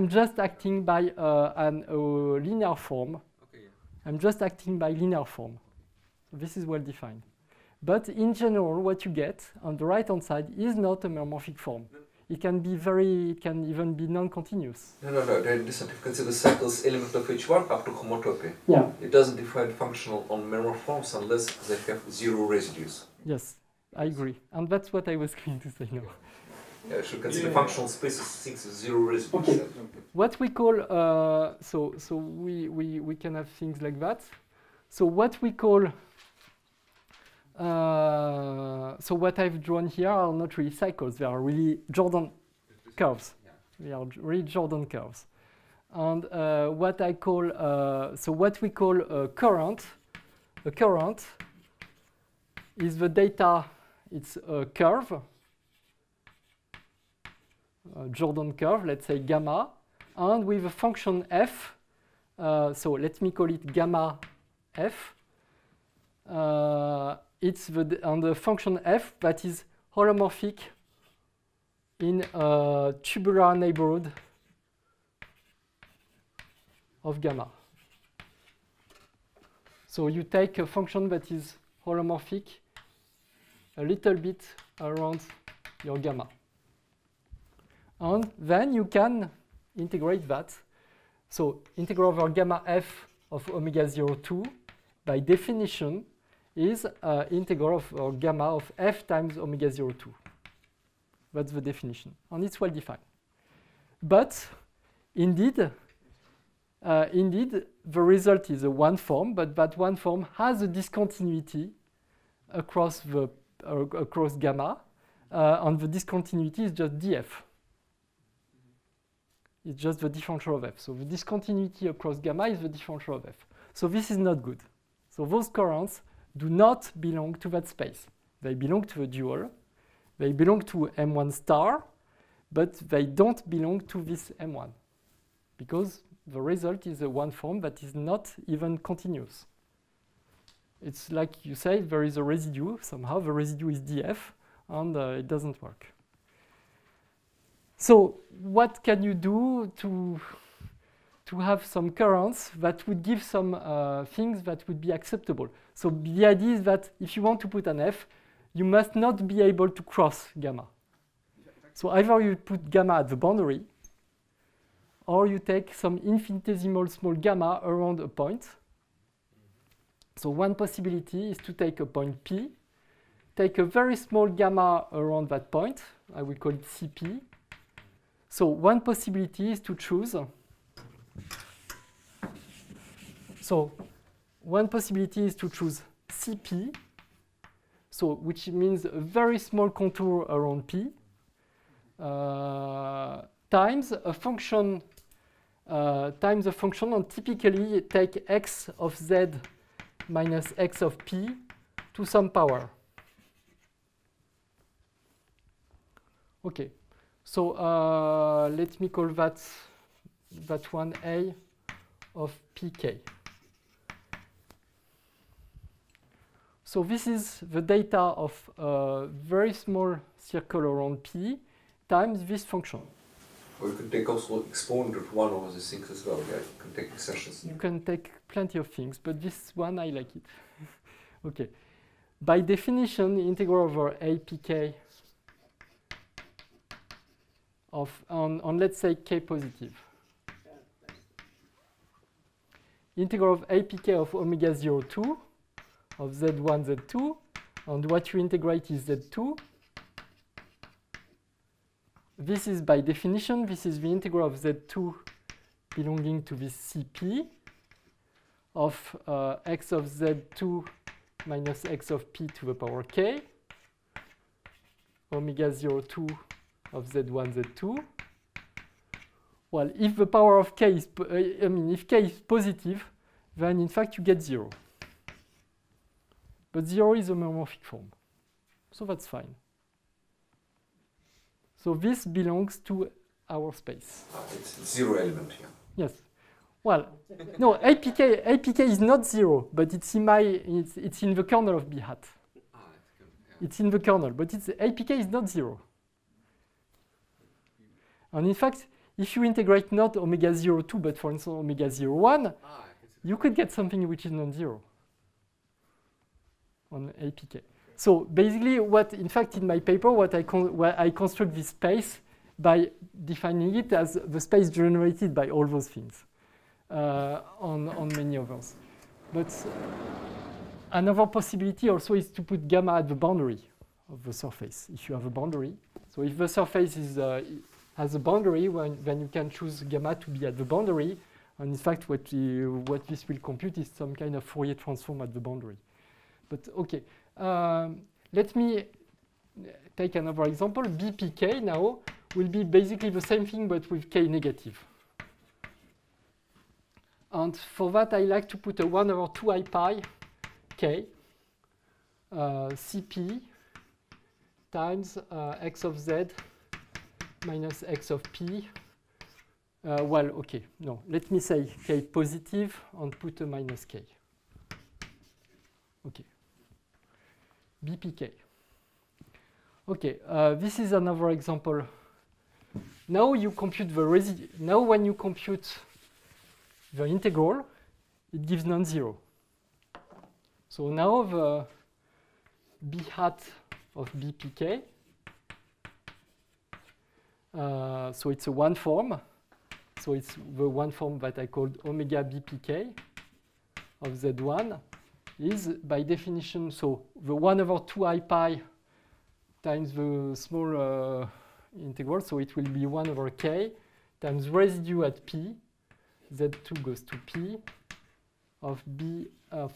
linear form. I'm just acting by linear form. So this is well defined. But in general, what you get on the right-hand side is not a meromorphic form. It can even be non-continuous. No. They listen. If you consider cycles element of H1 up to homotopy. Yeah. It doesn't define functional on meromorph forms unless they have zero residues. Yes. I agree. And that's what I was going to say now. Yeah, should consider functional spaces things with zero residue. Okay. What we call, so we can have things like that. So what we call, so what I've drawn here are not really cycles. They are really Jordan curves. They are really Jordan curves. And what I call, so what we call a current is the data, it's a curve, a Jordan curve, let's say gamma, and with a function f, so let me call it gamma f. It's the function f that is holomorphic in a tubular neighborhood of gamma. So you take a function that is holomorphic a little bit around your gamma. And then you can integrate that. So integral over gamma f of omega 02 by definition is integral of gamma of f times omega 02. That's the definition. And it's well defined. But indeed, the result is a one form, but that one form has a discontinuity across gamma, and the discontinuity is just df. It's just the differential of f. So the discontinuity across gamma is the differential of f. So this is not good. So those currents do not belong to that space. They belong to a dual. They belong to M1 star, but they don't belong to this M1 because the result is a one form that is not even continuous. It's like you say, there is a residue. Somehow the residue is df, and it doesn't work. So what can you do to have some currents that would give some things that would be acceptable? So the idea is that if you want to put an f, you must not be able to cross gamma. So either you put gamma at the boundary, or you take some infinitesimal small gamma around a point. So one possibility is to take a point P, take a very small gamma around that point. I will call it Cp. So one possibility is to choose. So one possibility is to choose Cp, so which means a very small contour around P, times a function, and typically take x of z minus x of p to some power. Okay, so let me call that one A of pk. So this is the data of a very small circle around P times this function. Or you can take also exponent of one of these things as well. Yeah, you can take extensions. You can take plenty of things, but this one I like it. Okay. By definition, the integral over apk of on let's say k positive. Integral of apk of omega 02 of z1, z2, and what you integrate is z2. This is by definition, this is the integral of z2 belonging to this Cp of x of z2 minus x of p to the power k, omega 02 of z1, z2. Well, if the power of k is, if k is positive, then in fact you get 0. But 0 is a homomorphic form, so that's fine. So this belongs to our space. It's zero element here. Yes. Well, no, APK is not 0, but it's in the kernel of B hat. It's in the kernel, but APK is not 0. And in fact, if you integrate not omega 02, but for instance omega 01, you could get something which is non-zero on APK. So basically, in fact, in my paper, I construct this space by defining it as the space generated by all those things on many others. But another possibility also is to put gamma at the boundary of the surface if you have a boundary. So if the surface is, has a boundary, then you can choose gamma to be at the boundary. And in fact, what this will compute is some kind of Fourier transform at the boundary. But OK, let me take another example. BPK now will be basically the same thing, but with k negative. And for that, I like to put a 1 over 2 I pi k Cp times x of z minus x of p. Well, OK, no, let me say k positive and put a minus k. OK. BPK. OK, this is another example. Now you compute the residue. Now when you compute the integral, it gives non-zero. So now the b hat of BPK, so it's a one form. So it's the one form that I called omega BPK of Z1 is by definition, so the 1 over 2 I pi times the small integral, so it will be 1 over k times residue at p, Z2 goes to p, of b of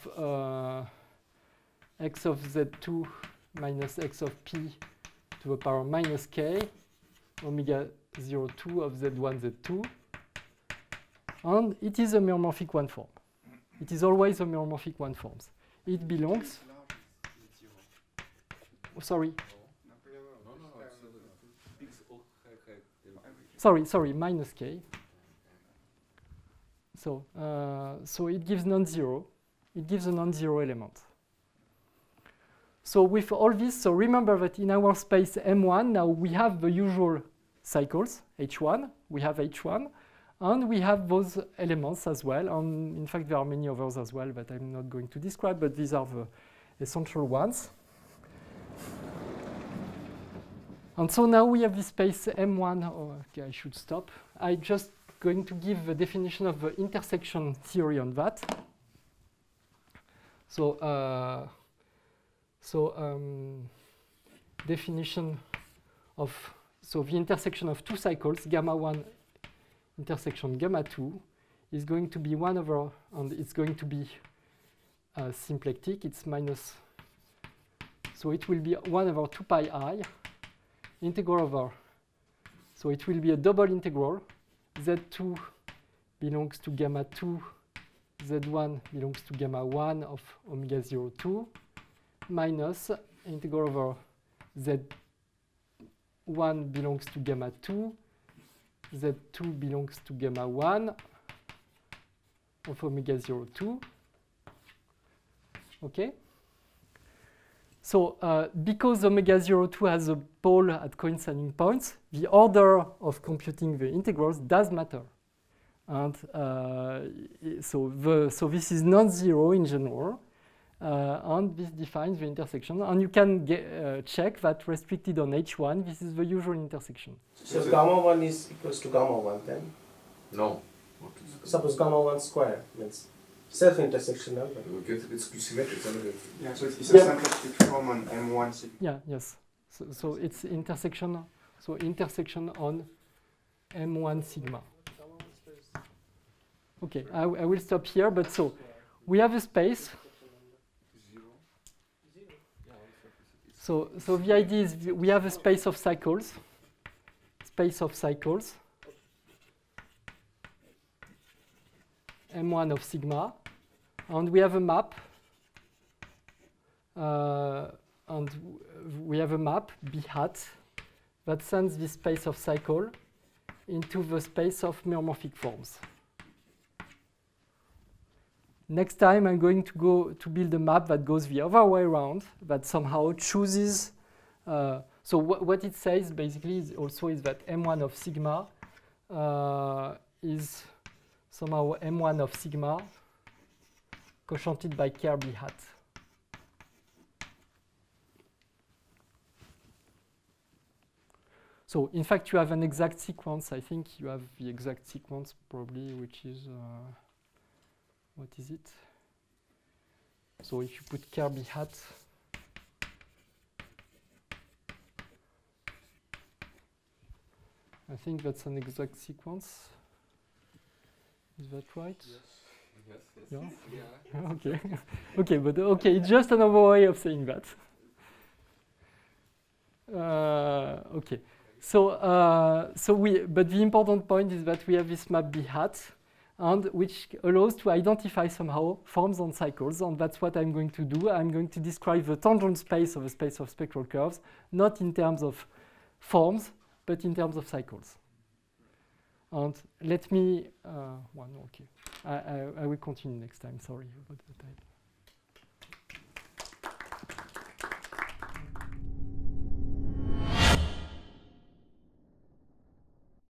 x of Z2 minus x of p to the power minus k, omega 02 of Z1, Z2. And it is a meromorphic one form. It is always a meromorphic one forms. It belongs. Oh, sorry. Sorry, minus k. So, so it gives non-zero. It gives a non-zero element. So with all this, so remember that in our space M1, now we have the usual cycles, H1, we have H1, and we have those elements as well. And in fact, there are many others as well that I'm not going to describe, but these are the essential ones. And so now we have this space M1. Oh, okay, I should stop. I'm just going to give the definition of the intersection theory on that. So, definition of, so the intersection of two cycles, gamma 1 intersection gamma 2, is going to be 1 over, and it's going to be symplectic, it's minus, so it will be 1 over 2 pi I, integral over, so it will be a double integral, Z2 belongs to gamma 2, Z1 belongs to gamma 1 of omega 02, minus integral over Z1 belongs to gamma 2, Z2 belongs to gamma 1 of omega 02. Okay? So because omega 02 has a pole at coinciding points, the order of computing the integrals does matter. And so this is non-zero in general. And this defines the intersection. And you can check that restricted on H1, this is the usual intersection. So gamma 1 is equals to gamma 1 then? No. Suppose gamma 1 square means self-intersectional. It's symmetric. Yeah, so it's a symplectic form on M1 sigma. Yeah, yes. So it's intersection. So intersection on M1 sigma. Okay, I will stop here. But so we have a space. So the idea is we have a space of cycles. M1 of sigma, and we have a map, and we have a map B hat that sends this space of cycle into the space of meromorphic forms. Next time I'm going to go to build a map that goes the other way around, that somehow chooses. So what it says basically is that M1 of sigma is somehow M1 of sigma quotiented by KRB hat. So in fact, you have an exact sequence. I think you have the exact sequence probably, which is, what is it? So if you put KRB hat, I think that's an exact sequence. Is that right? Yes. Yeah. Yeah. Okay. Okay, but okay, it's just another way of saying that. Okay. So, but the important point is that we have this map B hat, and which allows to identify somehow forms on cycles, and that's what I'm going to do. I'm going to describe the tangent space of a space of spectral curves, not in terms of forms, but in terms of cycles. And let me, okay. I will continue next time, sorry about the time.